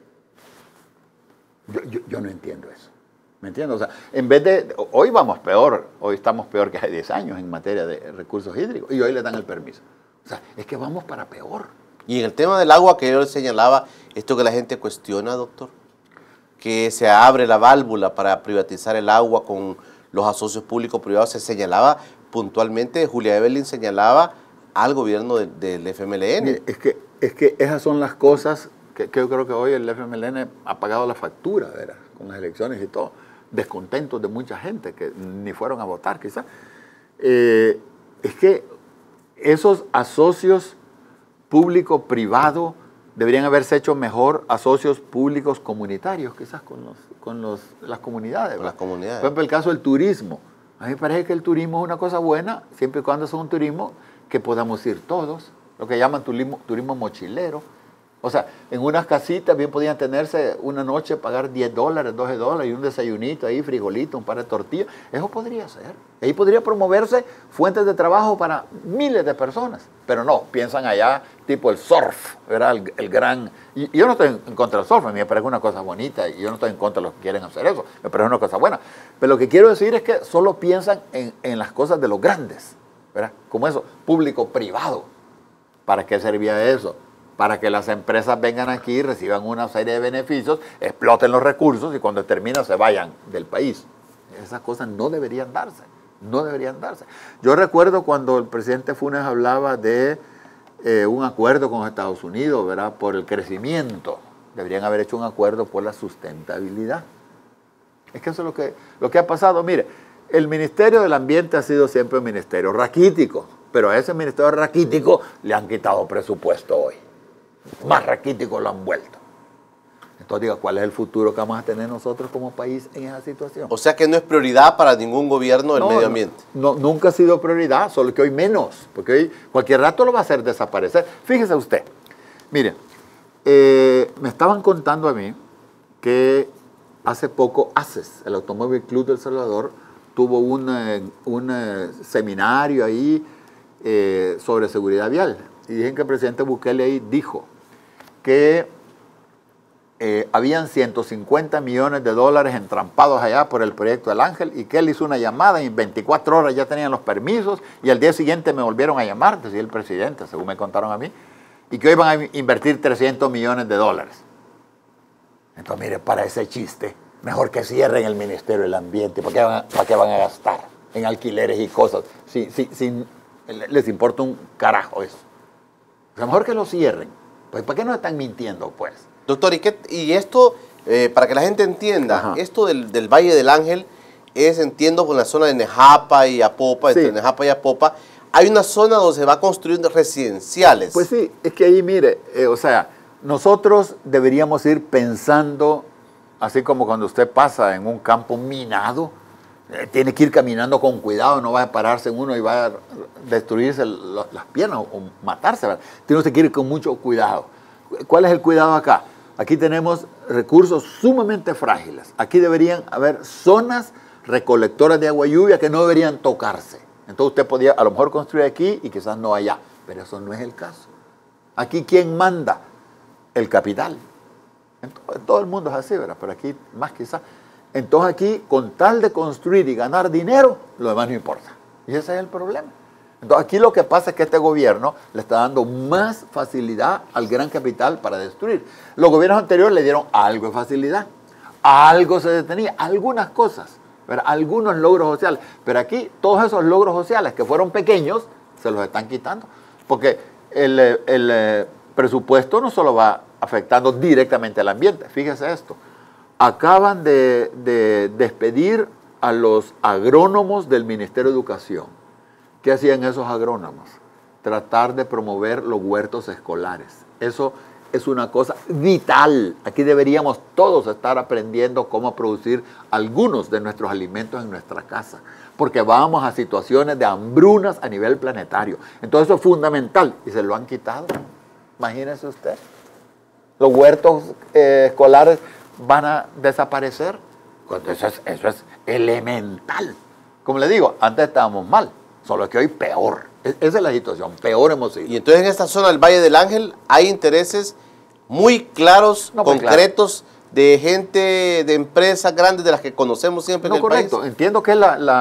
Yo no entiendo eso. ¿Me entiendes? O sea, en vez de... Hoy vamos peor, hoy estamos peor que hace 10 años en materia de recursos hídricos, y hoy le dan el permiso. O sea, es que vamos para peor. Y en el tema del agua que yo le señalaba, esto que la gente cuestiona, doctor, que se abre la válvula para privatizar el agua con los asocios público-privados, se señalaba puntualmente, Julia Evelyn señalaba al gobierno del FMLN. Es que esas son las cosas que yo creo que hoy el FMLN ha pagado la factura, ¿verdad?, con las elecciones y todo, descontentos de mucha gente que ni fueron a votar quizás. Es que esos asocios público-privado deberían haberse hecho mejor a socios públicos comunitarios, quizás con las comunidades. Con las comunidades. Por ejemplo, el caso del turismo. A mí me parece que el turismo es una cosa buena, siempre y cuando sea un turismo que podamos ir todos, lo que llaman turismo mochilero. O sea, en unas casitas bien podían tenerse una noche, pagar $10, $12 y un desayunito ahí, frijolito, un par de tortillas. Eso podría ser. Ahí podría promoverse fuentes de trabajo para miles de personas. Pero no, piensan allá tipo el surf, ¿verdad? El gran... Y yo no estoy en contra del surf, a mí me parece una cosa bonita y yo no estoy en contra de los que quieren hacer eso. Me parece una cosa buena. Pero lo que quiero decir es que solo piensan en las cosas de los grandes, ¿verdad? Como eso, público-privado. ¿Para qué servía eso? Para que las empresas vengan aquí, reciban una serie de beneficios, exploten los recursos y cuando termina se vayan del país. Esas cosas no deberían darse, no deberían darse. Yo recuerdo cuando el presidente Funes hablaba de un acuerdo con Estados Unidos, ¿verdad?, por el crecimiento. Deberían haber hecho un acuerdo por la sustentabilidad. Es que eso es lo que ha pasado. Mire, el Ministerio del Ambiente ha sido siempre un ministerio raquítico, pero a ese ministerio raquítico le han quitado presupuesto hoy. Más raquíticos lo han vuelto. Entonces diga, ¿cuál es el futuro que vamos a tener nosotros como país en esa situación? O sea que no es prioridad para ningún gobierno el medio ambiente. No, nunca ha sido prioridad, solo que hoy menos, porque hoy cualquier rato lo va a hacer desaparecer. Fíjese usted, mire, me estaban contando a mí que hace poco ACES, el Automóvil Club del Salvador, tuvo un seminario ahí sobre seguridad vial. Y dicen que el presidente Bukele ahí dijo que habían $150 millones entrampados allá por el proyecto del Ángel y que él hizo una llamada y en 24 horas ya tenían los permisos y al día siguiente me volvieron a llamar, decía el presidente, según me contaron a mí, y que hoy van a invertir $300 millones. Entonces, mire, para ese chiste, mejor que cierren el Ministerio del Ambiente. ¿Para qué van a gastar en alquileres y cosas? Si les importa un carajo eso. O sea, mejor que lo cierren. Pues, ¿para qué nos están mintiendo, pues? Doctor, y esto, para que la gente entienda, Ajá, esto del Valle del Ángel es, entiendo, con la zona de Nejapa y Apopa, sí, entre Nejapa y Apopa, hay una zona donde se va construyendo residenciales. Pues sí, es que ahí, mire, o sea, nosotros deberíamos ir pensando, así como cuando usted pasa en un campo minado, tiene que ir caminando con cuidado, no va a pararse en uno y va a destruirse las piernas o matarse, ¿verdad? Tiene usted que ir con mucho cuidado. ¿Cuál es el cuidado acá? Aquí tenemos recursos sumamente frágiles. Aquí deberían haber zonas recolectoras de agua lluvia que no deberían tocarse. Entonces usted podía a lo mejor construir aquí y quizás no allá, pero eso no es el caso. Aquí, ¿quién manda? El capital. En todo el mundo es así, ¿verdad? Pero aquí más quizás. Entonces aquí, con tal de construir y ganar dinero, lo demás no importa. Y ese es el problema. Entonces aquí lo que pasa es que este gobierno le está dando más facilidad al gran capital para destruir. Los gobiernos anteriores le dieron algo de facilidad, algo se detenía, algunas cosas, ¿verdad? Algunos logros sociales. Pero aquí todos esos logros sociales que fueron pequeños se los están quitando. Porque el presupuesto no solo va afectando directamente al ambiente. Fíjese esto. Acaban de despedir a los agrónomos del Ministerio de Educación. ¿Qué hacían esos agrónomos? Tratar de promover los huertos escolares. Eso es una cosa vital. Aquí deberíamos todos estar aprendiendo cómo producir algunos de nuestros alimentos en nuestra casa, porque vamos a situaciones de hambrunas a nivel planetario. Entonces eso es fundamental y se lo han quitado. Imagínese usted. Los huertos escolares van a desaparecer. Eso es elemental. Como le digo, antes estábamos mal, solo que hoy peor. Esa es la situación, peor hemos ido. Y entonces en esta zona del Valle del Ángel hay intereses muy claros, concretos, de gente, de empresas grandes de las que conocemos siempre en el país. Correcto. Entiendo que es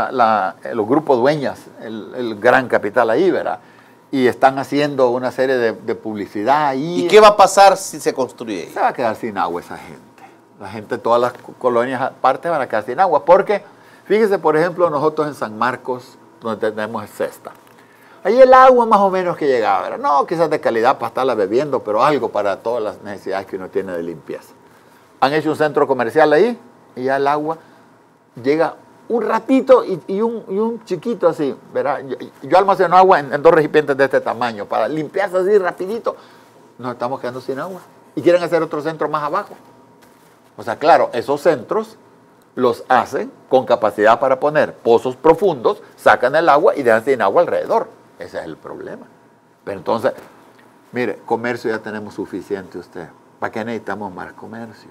los grupos dueñas, el gran capital ahí, ¿verdad? Y están haciendo una serie de publicidad ahí. ¿Y qué va a pasar si se construye ahí? Se va a quedar sin agua esa gente. La gente de todas las colonias aparte van a quedar sin agua. Porque, fíjese, por ejemplo, nosotros en San Marcos, donde tenemos cesta. Ahí el agua más o menos que llegaba, ¿verdad? No quizás de calidad para estarla bebiendo, pero algo para todas las necesidades que uno tiene de limpieza. Han hecho un centro comercial ahí y ya el agua llega un ratito y un chiquito así, ¿verdad? Yo almaceno agua en 2 recipientes de este tamaño para limpiarse así rapidito. Nos estamos quedando sin agua. Y quieren hacer otro centro más abajo. O sea, claro, esos centros los hacen con capacidad para poner pozos profundos, sacan el agua y dejan sin agua alrededor. Ese es el problema. Pero entonces, mire, comercio ya tenemos suficiente usted. ¿Para qué necesitamos más comercio?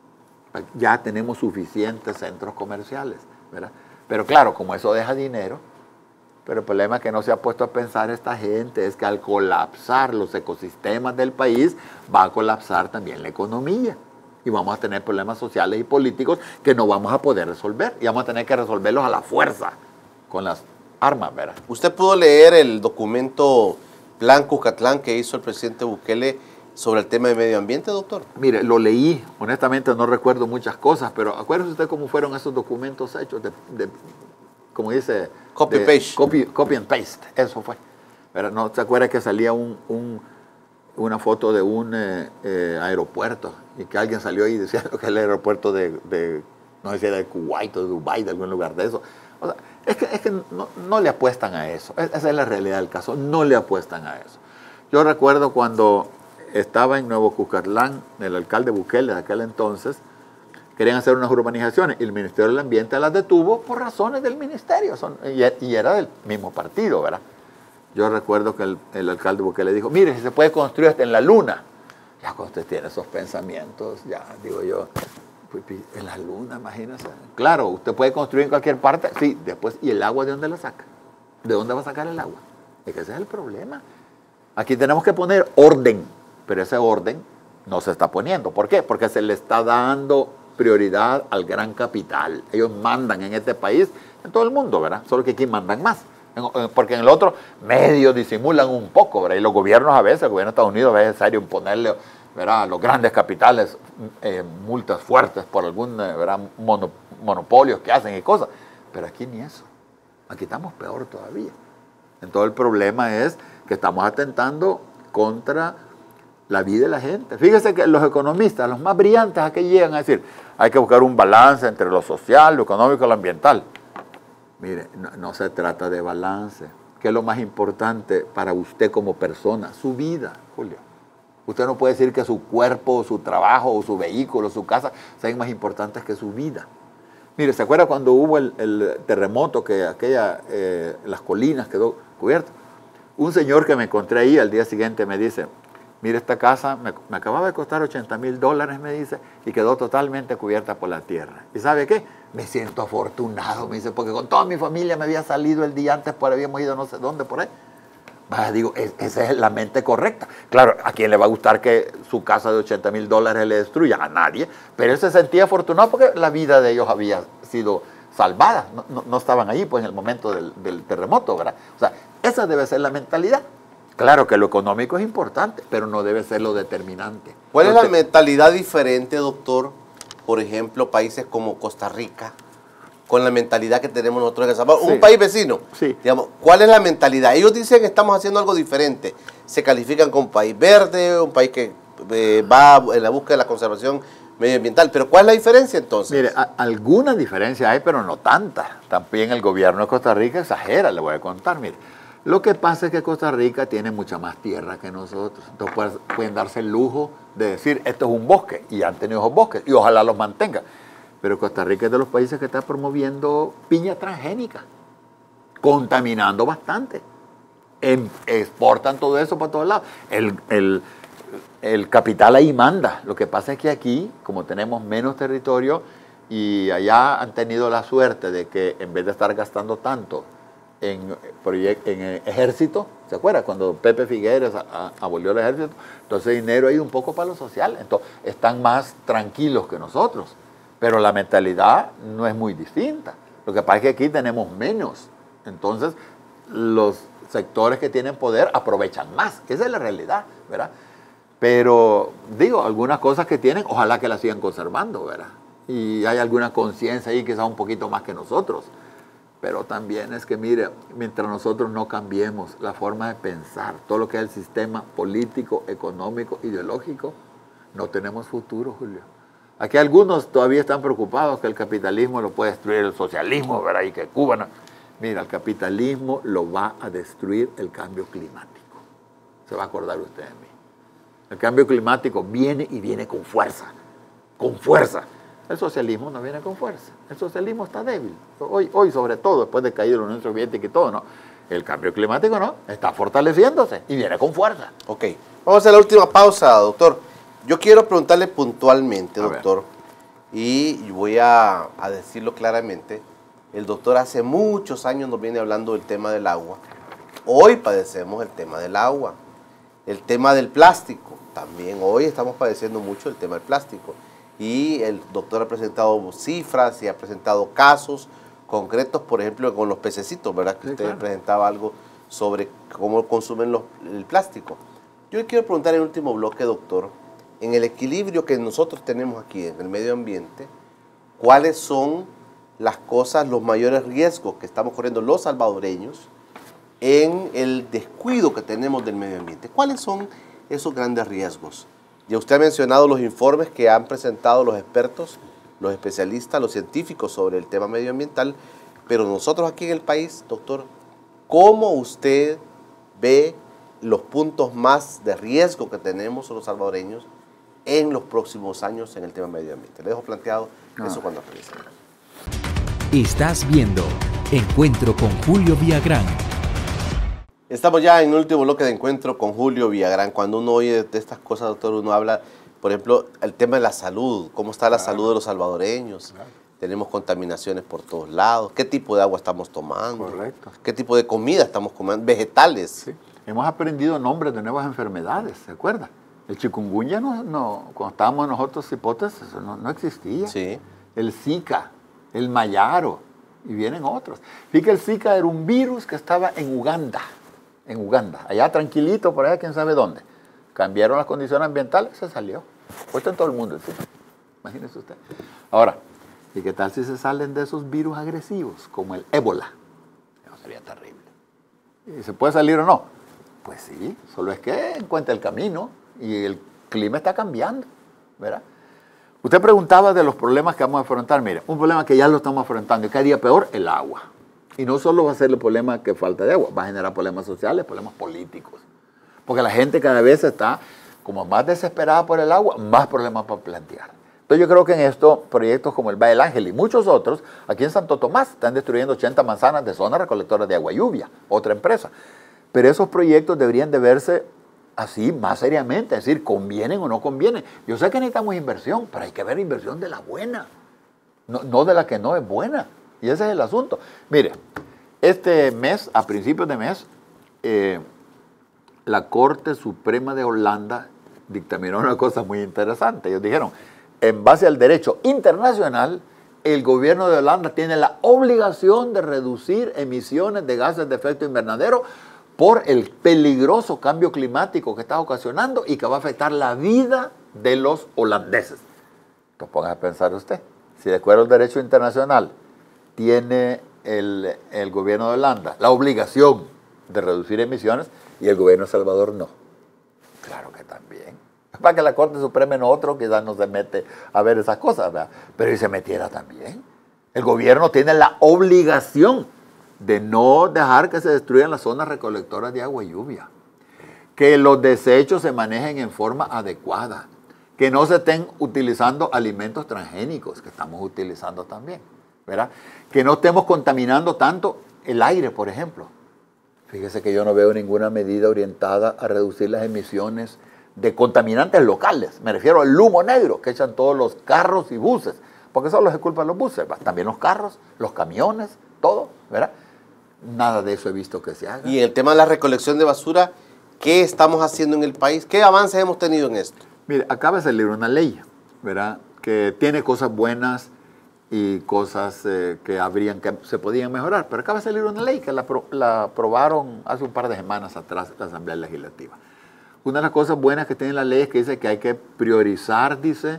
Ya tenemos suficientes centros comerciales, ¿verdad? Pero claro, como eso deja dinero, pero el problema que no se ha puesto a pensar esta gente es que al colapsar los ecosistemas del país, va a colapsar también la economía. Y vamos a tener problemas sociales y políticos que no vamos a poder resolver. Y vamos a tener que resolverlos a la fuerza, con las armas, ¿verdad? ¿Usted pudo leer el documento Plan Cuscatlán que hizo el presidente Bukele sobre el tema de medio ambiente, doctor? Mire, lo leí, honestamente no recuerdo muchas cosas, pero acuérdese usted cómo fueron esos documentos hechos como dice... Copy and paste, eso fue. Pero ¿no se acuerda que salía una foto de un aeropuerto y que alguien salió y decía que el aeropuerto no sé si era de Kuwait o de Dubái, de algún lugar de eso? O sea, es que no le apuestan a eso. Esa es la realidad del caso, no le apuestan a eso. Yo recuerdo cuando estaba en Nuevo Cuscatlán, el alcalde Bukele de aquel entonces, querían hacer unas urbanizaciones y el Ministerio del Ambiente las detuvo por razones del ministerio. Y era del mismo partido, ¿verdad? Yo recuerdo que el alcalde Bukele dijo, mire, si se puede construir hasta en la luna. Ya cuando usted tiene esos pensamientos, ya digo yo, pues, en la luna, imagínese. Claro, usted puede construir en cualquier parte, sí, después, ¿y el agua de dónde la saca? ¿De dónde va a sacar el agua? Es que ese es el problema. Aquí tenemos que poner orden, pero ese orden no se está poniendo. ¿Por qué? Porque se le está dando prioridad al gran capital. Ellos mandan en este país, en todo el mundo, ¿verdad? Solo que aquí mandan más. Porque en el otro medio disimulan un poco, ¿verdad? Y los gobiernos a veces, el gobierno de Estados Unidos es necesario imponerle, ¿verdad?, a los grandes capitales multas fuertes por algún, ¿verdad?, monopolios que hacen y cosas. Pero aquí ni eso. Aquí estamos peor todavía. Entonces el problema es que estamos atentando contra la vida de la gente. Fíjese que los economistas, los más brillantes, aquí llegan a decir, hay que buscar un balance entre lo social, lo económico y lo ambiental. Mire, no se trata de balance. ¿Qué es lo más importante para usted como persona? Su vida, Julio. Usted no puede decir que su cuerpo, su trabajo, o su vehículo, su casa sean más importantes que su vida. Mire, ¿se acuerda cuando hubo el terremoto que las colinas quedó cubiertas? Un señor que me encontré ahí al día siguiente me dice, mire, esta casa me acababa de costar $80,000, me dice, y quedó totalmente cubierta por la tierra. ¿Y sabe qué? Me siento afortunado, me dice, porque con toda mi familia me había salido el día antes, habíamos ido no sé dónde, por ahí. Vaya, digo, esa es la mente correcta. Claro, ¿a quién le va a gustar que su casa de $80,000 le destruya? A nadie. Pero él se sentía afortunado porque la vida de ellos había sido salvada. No estaban ahí pues, en el momento del terremoto, ¿verdad? O sea, esa debe ser la mentalidad. Claro que lo económico es importante, pero no debe ser lo determinante. ¿Cuál es la mentalidad diferente, doctor? Por ejemplo, países como Costa Rica, con la mentalidad que tenemos nosotros en El Salvador, un país vecino. Sí. Digamos, ¿cuál es la mentalidad? Ellos dicen que estamos haciendo algo diferente. Se califican como país verde, un país que va en la búsqueda de la conservación medioambiental. ¿Pero cuál es la diferencia entonces? Mire, alguna diferencia hay, pero no tanta. También el gobierno de Costa Rica exagera, le voy a contar. Mire, lo que pasa es que Costa Rica tiene mucha más tierra que nosotros. Entonces pueden darse el lujo de decir, esto es un bosque, y han tenido esos bosques, y ojalá los mantengan. Pero Costa Rica es de los países que está promoviendo piña transgénica, contaminando bastante. Exportan todo eso para todos lados. El capital ahí manda. Lo que pasa es que aquí, como tenemos menos territorio, y allá han tenido la suerte de que en vez de estar gastando tanto en ejército, ¿se acuerda? Cuando Pepe Figueres abolió el ejército, entonces dinero ha ido un poco para lo social. Entonces están más tranquilos que nosotros. Pero la mentalidad no es muy distinta. Lo que pasa es que aquí tenemos menos. Entonces, los sectores que tienen poder aprovechan más. Esa es la realidad, ¿verdad? Pero, digo, algunas cosas que tienen, ojalá que las sigan conservando, ¿verdad? Y hay alguna conciencia ahí quizás un poquito más que nosotros. Pero también es que, mire, mientras nosotros no cambiemos la forma de pensar, todo lo que es el sistema político, económico, ideológico, no tenemos futuro, Julio. Aquí algunos todavía están preocupados que el capitalismo lo puede destruir el socialismo, ¿verdad? Y que Cuba no. Mira, el capitalismo lo va a destruir el cambio climático. Se va a acordar usted de mí. El cambio climático viene y viene con fuerza. Con fuerza. El socialismo no viene con fuerza. El socialismo está débil. Hoy sobre todo, después de caer la Unión Soviética y todo, ¿no? El cambio climático no. Está fortaleciéndose y viene con fuerza. Ok. Vamos a hacer la última pausa, doctor. Yo quiero preguntarle puntualmente, doctor, y voy a decirlo claramente. El doctor hace muchos años nos viene hablando del tema del agua. Hoy padecemos el tema del agua. El tema del plástico. También hoy estamos padeciendo mucho el tema del plástico. Y el doctor ha presentado cifras y ha presentado casos concretos, por ejemplo, con los pececitos, ¿verdad? Que usted presentaba algo sobre cómo consumen el plástico. Yo le quiero preguntar en el último bloque, doctor, en el equilibrio que nosotros tenemos aquí en el medio ambiente, ¿cuáles son las cosas, los mayores riesgos que estamos corriendo los salvadoreños en el descuido que tenemos del medio ambiente? ¿Cuáles son esos grandes riesgos? Ya usted ha mencionado los informes que han presentado los expertos, los especialistas, los científicos sobre el tema medioambiental, pero nosotros aquí en el país, doctor, ¿cómo usted ve los puntos más de riesgo que tenemos los salvadoreños en los próximos años en el tema medio ambiente? Le dejo planteado eso cuando aparece. Estás viendo Encuentro con Julio Villagrán. Estamos ya en el último bloque de Encuentro con Julio Villagrán. Cuando uno oye de estas cosas, doctor, uno habla, por ejemplo, el tema de la salud. ¿Cómo está la salud de los salvadoreños? Tenemos contaminaciones por todos lados. ¿Qué tipo de agua estamos tomando? Correcto. ¿Qué tipo de comida estamos comiendo? Vegetales. Sí. Hemos aprendido nombres de nuevas enfermedades, ¿se acuerda? El chikungunya, cuando estábamos nosotros hipótesis, eso no existía. Sí. El Zika, el Mayaro, y vienen otros. Fíjate que el Zika era un virus que estaba en Uganda, allá tranquilito, por allá quién sabe dónde. Cambiaron las condiciones ambientales, se salió. Hoy está en todo el mundo el Zika, imagínese usted. Ahora, ¿y qué tal si se salen de esos virus agresivos, como el ébola? Eso sería terrible. ¿Y se puede salir o no? Pues sí, solo es que encuentra el camino y el clima está cambiando, ¿verdad? Usted preguntaba de los problemas que vamos a afrontar. Mire, un problema que ya lo estamos afrontando y cada día peor, el agua. Y no solo va a ser el problema que falta de agua, va a generar problemas sociales, problemas políticos. Porque la gente cada vez está como más desesperada por el agua, más problemas para plantear. Entonces yo creo que en estos proyectos como el Valle del Ángel y muchos otros, aquí en Santo Tomás están destruyendo 80 manzanas de zonas recolectoras de agua lluvia, otra empresa. Pero esos proyectos deberían de verse así más seriamente, es decir, ¿convienen o no convienen? Yo sé que necesitamos inversión, pero hay que ver inversión de la buena, no de la que no es buena. Y ese es el asunto. Mire, este mes, a principios de mes, la Corte Suprema de Holanda dictaminó una cosa muy interesante. Ellos dijeron, en base al derecho internacional, el gobierno de Holanda tiene la obligación de reducir emisiones de gases de efecto invernadero por el peligroso cambio climático que está ocasionando y que va a afectar la vida de los holandeses. Pues ponga a pensar usted, si de acuerdo al derecho internacional tiene el gobierno de Holanda la obligación de reducir emisiones y el gobierno de Salvador no. Claro que también. Para que la Corte Suprema en otro quizás no se mete a ver esas cosas, ¿verdad? Pero si se metiera también. El gobierno tiene la obligación de no dejar que se destruyan las zonas recolectoras de agua y lluvia. Que los desechos se manejen en forma adecuada. Que no se estén utilizando alimentos transgénicos, que estamos utilizando también, ¿verdad? Que no estemos contaminando tanto el aire, por ejemplo. Fíjese que yo no veo ninguna medida orientada a reducir las emisiones de contaminantes locales. Me refiero al humo negro que echan todos los carros y buses, porque solo se culpan los buses, también los carros, los camiones, todo, ¿verdad? Nada de eso he visto que se haga. Y en el tema de la recolección de basura, ¿qué estamos haciendo en el país? ¿Qué avances hemos tenido en esto? Mire, acaba de salir una ley, ¿verdad? Que tiene cosas buenas y cosas que se podían mejorar, pero acaba de salir una ley que la aprobaron hace un par de semanas atrás en la Asamblea Legislativa. Una de las cosas buenas que tiene la ley es que dice que hay que priorizar, dice,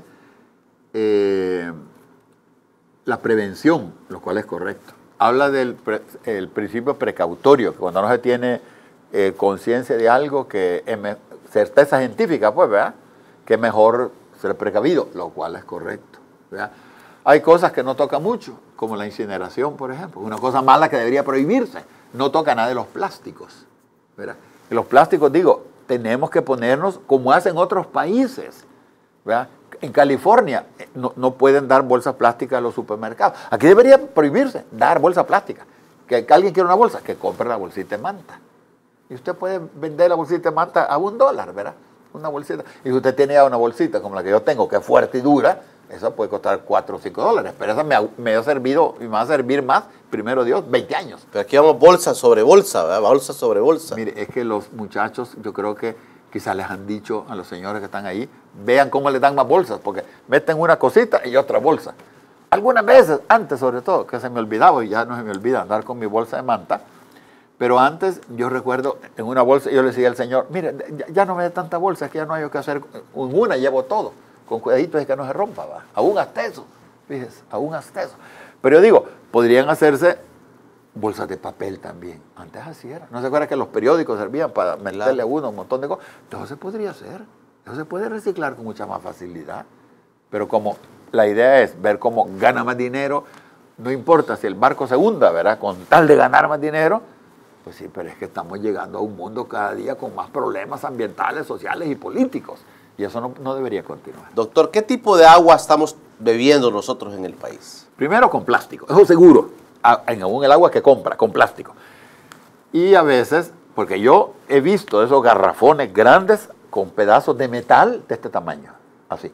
la prevención, lo cual es correcto. Habla del el principio precautorio, que cuando no se tiene conciencia de algo, que es certeza científica, pues, ¿verdad? Que es mejor ser precavido, lo cual es correcto, ¿verdad? Hay cosas que no toca mucho, como la incineración, por ejemplo. Una cosa mala que debería prohibirse. No toca nada de los plásticos, ¿verdad? Y los plásticos, digo, tenemos que ponernos como hacen otros países, ¿verdad? En California no pueden dar bolsas plásticas a los supermercados. Aquí debería prohibirse dar bolsa plástica. Que alguien quiera una bolsa, que compre la bolsita de manta. Y usted puede vender la bolsita de manta a $1, ¿verdad? Una bolsita. Y si usted tiene ya una bolsita como la que yo tengo, que es fuerte y dura, esa puede costar $4 o $5. Pero esa me ha servido y me va a servir más, primero Dios, 20 años. Pero aquí vamos bolsa sobre bolsa, ¿verdad? Bolsa sobre bolsa. Mire, es que los muchachos, yo creo que quizás les han dicho a los señores que están ahí, vean cómo les dan más bolsas, porque meten una cosita y otra bolsa. Algunas veces, antes sobre todo, que se me olvidaba, y ya no se me olvida andar con mi bolsa de manta, pero antes yo recuerdo en una bolsa, yo le decía al señor, mire, ya no me dé tanta bolsa, es que ya no hay que hacer, en una llevo todo, con cuidadito de que no se rompa, ¿va? Aún hasta eso, fíjese, aún hasta eso. Pero yo digo, podrían hacerse bolsas de papel también. Antes así era. ¿No se acuerda que los periódicos servían para meterle a uno un montón de cosas? Todo se podría hacer. Todo se puede reciclar con mucha más facilidad. Pero como la idea es ver cómo gana más dinero, no importa si el barco se hunda, ¿verdad? Con tal de ganar más dinero, pues sí, pero es que estamos llegando a un mundo cada día con más problemas ambientales, sociales y políticos. Y eso no debería continuar. Doctor, ¿qué tipo de agua estamos bebiendo nosotros en el país? Primero con plástico, eso seguro. Aún el agua que compra, con plástico. Y a veces, porque yo he visto esos garrafones grandes con pedazos de metal de este tamaño, así.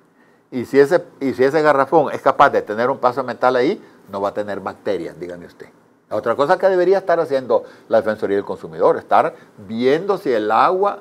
Y si ese garrafón es capaz de tener un pedazo de metal ahí, no va a tener bacterias, dígame usted. La otra cosa que debería estar haciendo la Defensoría del Consumidor, estar viendo si el agua,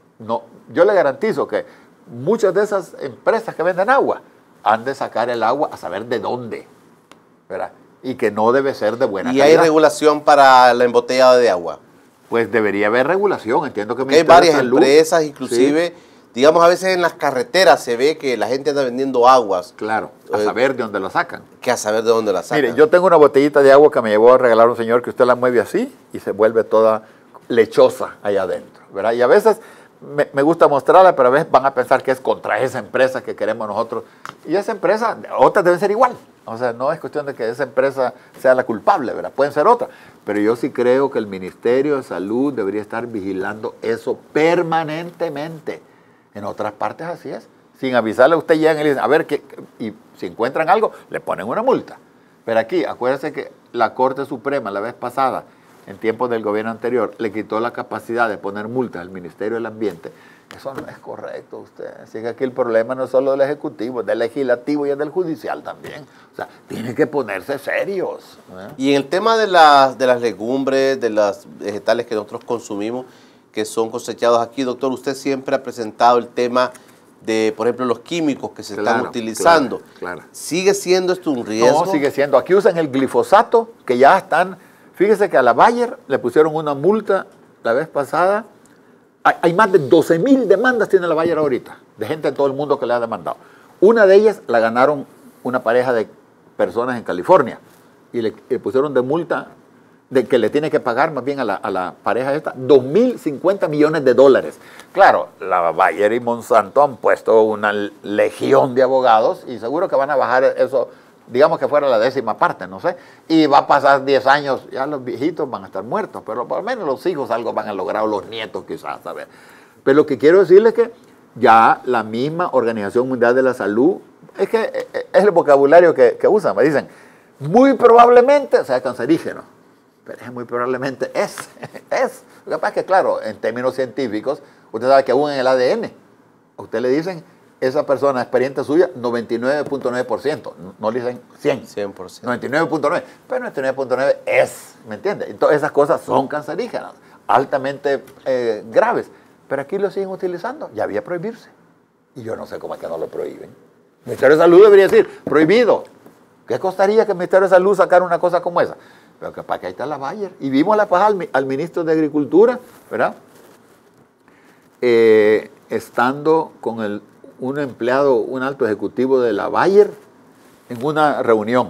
yo le garantizo que muchas de esas empresas que venden agua han de sacar el agua a saber de dónde, ¿verdad? Y que no debe ser de buena calidad. ¿Y hay regulación para la embotellada de agua? Pues debería haber regulación, entiendo que hay varias empresas, inclusive, sí. Digamos, a veces en las carreteras se ve que la gente anda vendiendo aguas. Claro, a saber de dónde la sacan. Que a saber de dónde la sacan. Mire, yo tengo una botellita de agua que me llevó a regalar un señor que usted la mueve así y se vuelve toda lechosa allá adentro, ¿verdad? Y a veces me gusta mostrarla, pero a veces van a pensar que es contra esa empresa que queremos nosotros. Y esa empresa, otras deben ser igual. O sea, no es cuestión de que esa empresa sea la culpable, ¿verdad? Pueden ser otras. Pero yo sí creo que el Ministerio de Salud debería estar vigilando eso permanentemente. En otras partes así es. Sin avisarle a usted llegan y le dicen, a ver, y si encuentran algo, le ponen una multa. Pero aquí, acuérdese que la Corte Suprema la vez pasada en tiempos del gobierno anterior, le quitó la capacidad de poner multas al Ministerio del Ambiente. Eso no es correcto, usted. Así que aquí el problema no es solo del Ejecutivo, es del Legislativo y es del Judicial también. O sea, tienen que ponerse serios. Y en el tema de las legumbres, de las vegetales que nosotros consumimos, que son cosechados aquí, doctor, usted siempre ha presentado el tema de, por ejemplo, los químicos que se están utilizando. Claro. ¿Sigue siendo esto un riesgo? No, sigue siendo. Aquí usan el glifosato, que ya están... Fíjese que a la Bayer le pusieron una multa la vez pasada. Hay más de 12.000 demandas tiene la Bayer ahorita, de gente en todo el mundo que le ha demandado. Una de ellas la ganaron una pareja de personas en California y le pusieron de multa de que le tiene que pagar más bien a la pareja esta 2.050 millones de dólares. Claro, la Bayer y Monsanto han puesto una legión de abogados y seguro que van a bajar eso, digamos que fuera la 10ª parte, no sé, y va a pasar 10 años, ya los viejitos van a estar muertos, pero por lo menos los hijos algo van a lograr, o los nietos quizás, ¿sabes? Pero lo que quiero decirles es que ya la misma Organización Mundial de la Salud, es que es el vocabulario que usan, me dicen, muy probablemente sea cancerígeno, pero es muy probablemente es. Lo que pasa es que, claro, en términos científicos, usted sabe que aún en el ADN, a usted le dicen, esa persona, experiente suya, 99.9%, no le dicen 100%. 99.9%, pero 99.9% es, ¿me entiende? Entonces esas cosas son cancerígenas, altamente graves, pero aquí lo siguen utilizando, ya había prohibirse. Y yo no sé cómo es que no lo prohíben. El Ministerio de Salud debería decir, prohibido. ¿Qué costaría que el Ministerio de Salud sacara una cosa como esa? Pero que para que ahí está la Bayer. Y vimos la paja al ministro de Agricultura, ¿verdad? Estando con un empleado, un alto ejecutivo de la Bayer, en una reunión,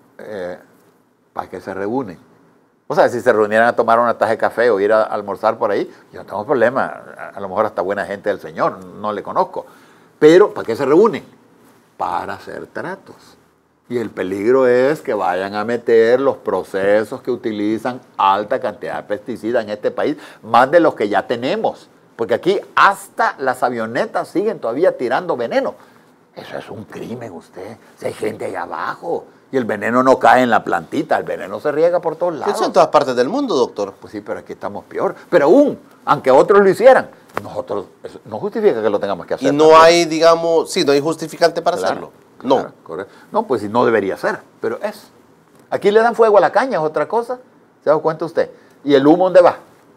para que se reúnen. O sea, si se reunieran a tomar una taza de café o ir a almorzar por ahí, yo no tengo problema, a lo mejor hasta buena gente del señor, no le conozco. Pero, ¿para qué se reúnen? Para hacer tratos. Y el peligro es que vayan a meter los procesos que utilizan alta cantidad de pesticidas en este país, más de los que ya tenemos. Porque aquí hasta las avionetas siguen todavía tirando veneno. Eso es un crimen, usted. Si hay gente allá abajo y el veneno no cae en la plantita, el veneno se riega por todos lados. Eso en todas partes del mundo, doctor. Pues sí, pero aquí estamos peor. Pero aún, aunque otros lo hicieran, nosotros, eso no justifica que lo tengamos que hacer. Y no hay, digamos, sí, no hay justificante para hacerlo. No. Claro, correcto. No, pues no debería ser, pero es. Aquí le dan fuego a la caña, es otra cosa. ¿Se da cuenta usted? ¿Y el humo dónde va?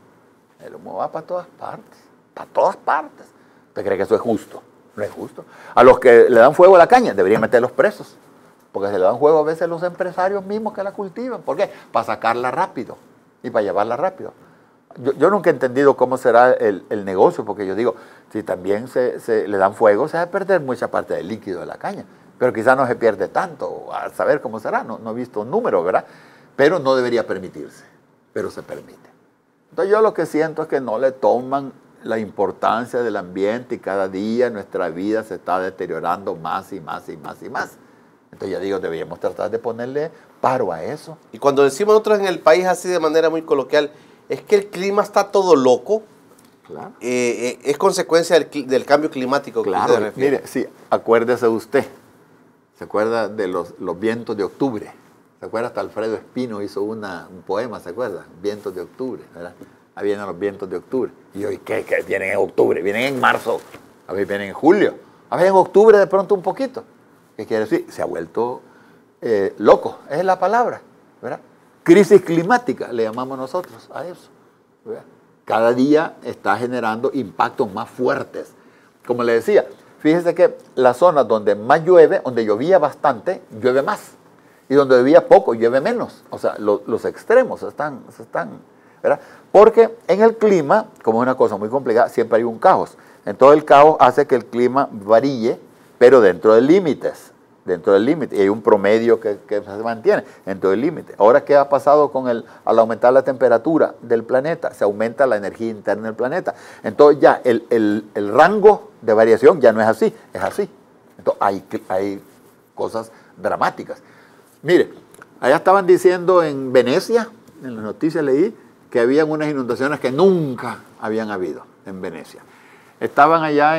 El humo va para todas partes. Para todas partes. ¿Usted cree que eso es justo? No es justo. A los que le dan fuego a la caña deberían meterlos presos. Porque se le dan fuego a veces los empresarios mismos que la cultivan. ¿Por qué? Para sacarla rápido y para llevarla rápido. Yo nunca he entendido cómo será el negocio, porque yo digo, si también se le dan fuego, se va a perder mucha parte del líquido de la caña. Pero quizás no se pierde tanto, a saber cómo será, no he visto un número, ¿verdad? Pero no debería permitirse, pero se permite. Entonces yo lo que siento es que no le toman la importancia del ambiente y cada día nuestra vida se está deteriorando más y más y más y más. Entonces ya digo, deberíamos tratar de ponerle paro a eso. Y cuando decimos nosotros en el país así de manera muy coloquial, es que el clima está todo loco. Claro. Es consecuencia del cambio climático. Claro, mire, sí, acuérdese usted. ¿Se acuerda de los vientos de octubre? ¿Se acuerda? Hasta Alfredo Espino hizo un poema, ¿se acuerda? Vientos de octubre, ¿verdad? Ahí vienen los vientos de octubre. Y hoy, ¿qué vienen en octubre? Vienen en marzo. A veces vienen en julio. A veces en octubre de pronto un poquito. ¿Qué quiere decir? Se ha vuelto loco, es la palabra, ¿verdad? Crisis climática, le llamamos nosotros a eso, ¿verdad? Cada día está generando impactos más fuertes. Como le decía, fíjese que las zonas donde más llueve, donde llovía bastante, llueve más. Y donde llovía poco, llueve menos. O sea, los extremos se están, ¿verdad? Porque en el clima, como es una cosa muy complicada, siempre hay un caos. Entonces el caos hace que el clima varíe, pero dentro de límites. Dentro del límite. Y hay un promedio que se mantiene dentro del límite. Ahora, ¿qué ha pasado al aumentar la temperatura del planeta? Se aumenta la energía interna del planeta. Entonces ya el rango de variación ya no es así, es así. Entonces hay cosas dramáticas. Mire, allá estaban diciendo en Venecia, en las noticias leí, que habían unas inundaciones que nunca habían habido en Venecia. Estaban allá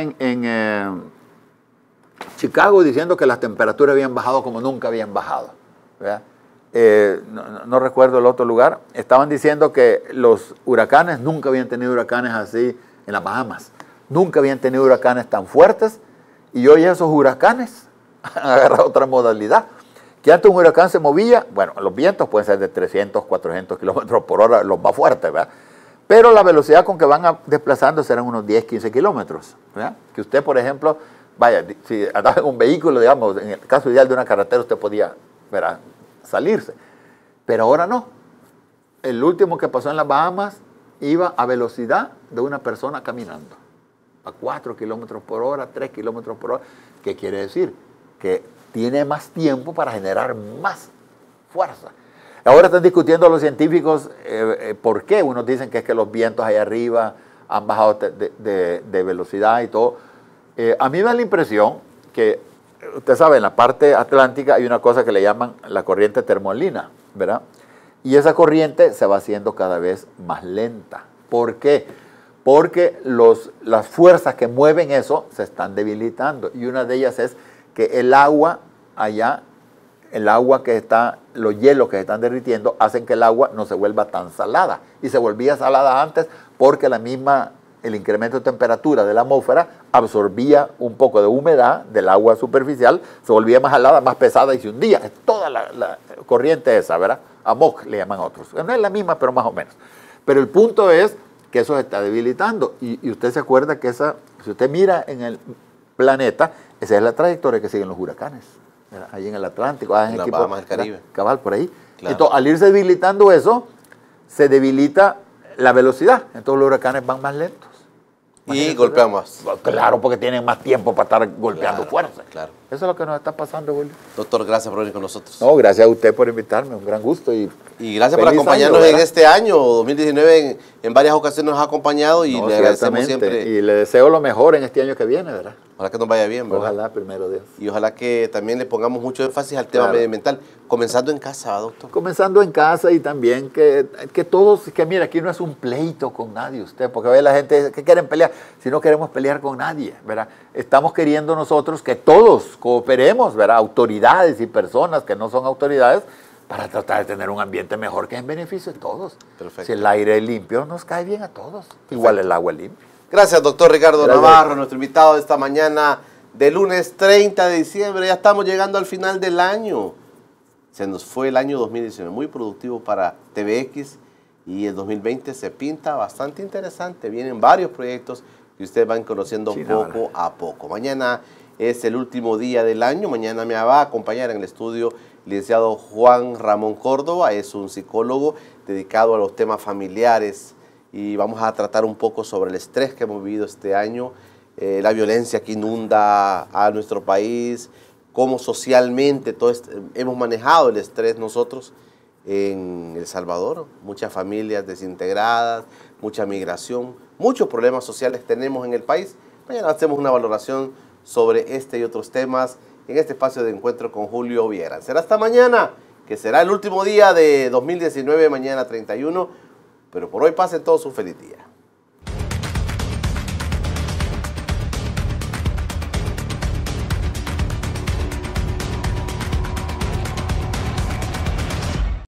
en Chicago diciendo que las temperaturas habían bajado como nunca habían bajado, ¿verdad? no recuerdo el otro lugar, estaban diciendo que los huracanes, nunca habían tenido huracanes así en las Bahamas, nunca habían tenido huracanes tan fuertes, y hoy esos huracanes han agarrado otra modalidad. Que antes un huracán se movía, bueno, los vientos pueden ser de 300, 400 kilómetros por hora, los más fuertes, ¿verdad? Pero la velocidad con que van desplazando serán unos 10, 15 kilómetros, ¿verdad? Que usted, por ejemplo, vaya, si andaba en un vehículo, digamos, en el caso ideal de una carretera, usted podía, ¿verdad?, salirse. Pero ahora no. El último que pasó en las Bahamas iba a velocidad de una persona caminando. A 4 kilómetros por hora, 3 kilómetros por hora. ¿Qué quiere decir? Que tiene más tiempo para generar más fuerza. Ahora están discutiendo los científicos por qué. Unos dicen que es que los vientos ahí arriba han bajado de velocidad y todo. A mí me da la impresión que, usted sabe, en la parte atlántica hay una cosa que le llaman la corriente termolina, ¿verdad? Y esa corriente se va haciendo cada vez más lenta. ¿Por qué? Porque las fuerzas que mueven eso se están debilitando. Y una de ellas es que el agua allá, los hielos que se están derritiendo, hacen que el agua no se vuelva tan salada. Y se volvía salada antes porque el incremento de temperatura de la atmósfera absorbía un poco de humedad del agua superficial, se volvía más salada, más pesada y se hundía. Es toda la corriente esa, ¿verdad? Amok le llaman otros. No es la misma, pero más o menos. Pero el punto es que eso se está debilitando. Y usted se acuerda que si usted mira en el planeta, esa es la trayectoria que siguen los huracanes, ¿verdad? Ahí en el Atlántico, en las Bahamas del Caribe. Cabal, por ahí. Claro. Entonces, al irse debilitando eso, se debilita la velocidad. Entonces los huracanes van más lentos. Y golpean más. Claro, porque tienen más tiempo para estar golpeando fuerza. Claro. Eso es lo que nos está pasando, Julio. Doctor, gracias por venir con nosotros. No, gracias a usted por invitarme, un gran gusto. Y gracias por acompañarnos en este año, 2019, en varias ocasiones nos ha acompañado y le agradecemos siempre. Y le deseo lo mejor en este año que viene, ¿verdad? Ojalá que nos vaya bien, ¿verdad? Ojalá, primero Dios. Y ojalá que también le pongamos mucho énfasis al tema medioambiental, comenzando en casa, doctor. Comenzando en casa y también que todos, que mira, aquí no es un pleito con nadie usted, porque ve la gente que quieren pelear, si no queremos pelear con nadie, ¿verdad? Estamos queriendo nosotros que todos cooperemos, ¿verdad? Autoridades y personas que no son autoridades, para tratar de tener un ambiente mejor que es en beneficio de todos. Perfecto. Si el aire es limpio, nos cae bien a todos. Perfecto. Igual el agua es limpia. Gracias, doctor Ricardo Navarro, nuestro invitado de esta mañana de lunes 30 de diciembre. Ya estamos llegando al final del año. Se nos fue el año 2019, muy productivo para TVX, y el 2020 se pinta bastante interesante. Vienen varios proyectos que ustedes van conociendo poco a poco. Mañana es el último día del año. Mañana me va a acompañar en el estudio el licenciado Juan Ramón Córdoba. Es un psicólogo dedicado a los temas familiares y vamos a tratar un poco sobre el estrés que hemos vivido este año, la violencia que inunda a nuestro país, cómo socialmente hemos manejado el estrés nosotros en El Salvador. Muchas familias desintegradas, mucha migración, muchos problemas sociales tenemos en el país. Mañana hacemos una valoración sobre este y otros temas en este espacio de encuentro con Julio Villagrán. Será hasta mañana, que será el último día de 2019, mañana 31, pero por hoy pasen todos un feliz día.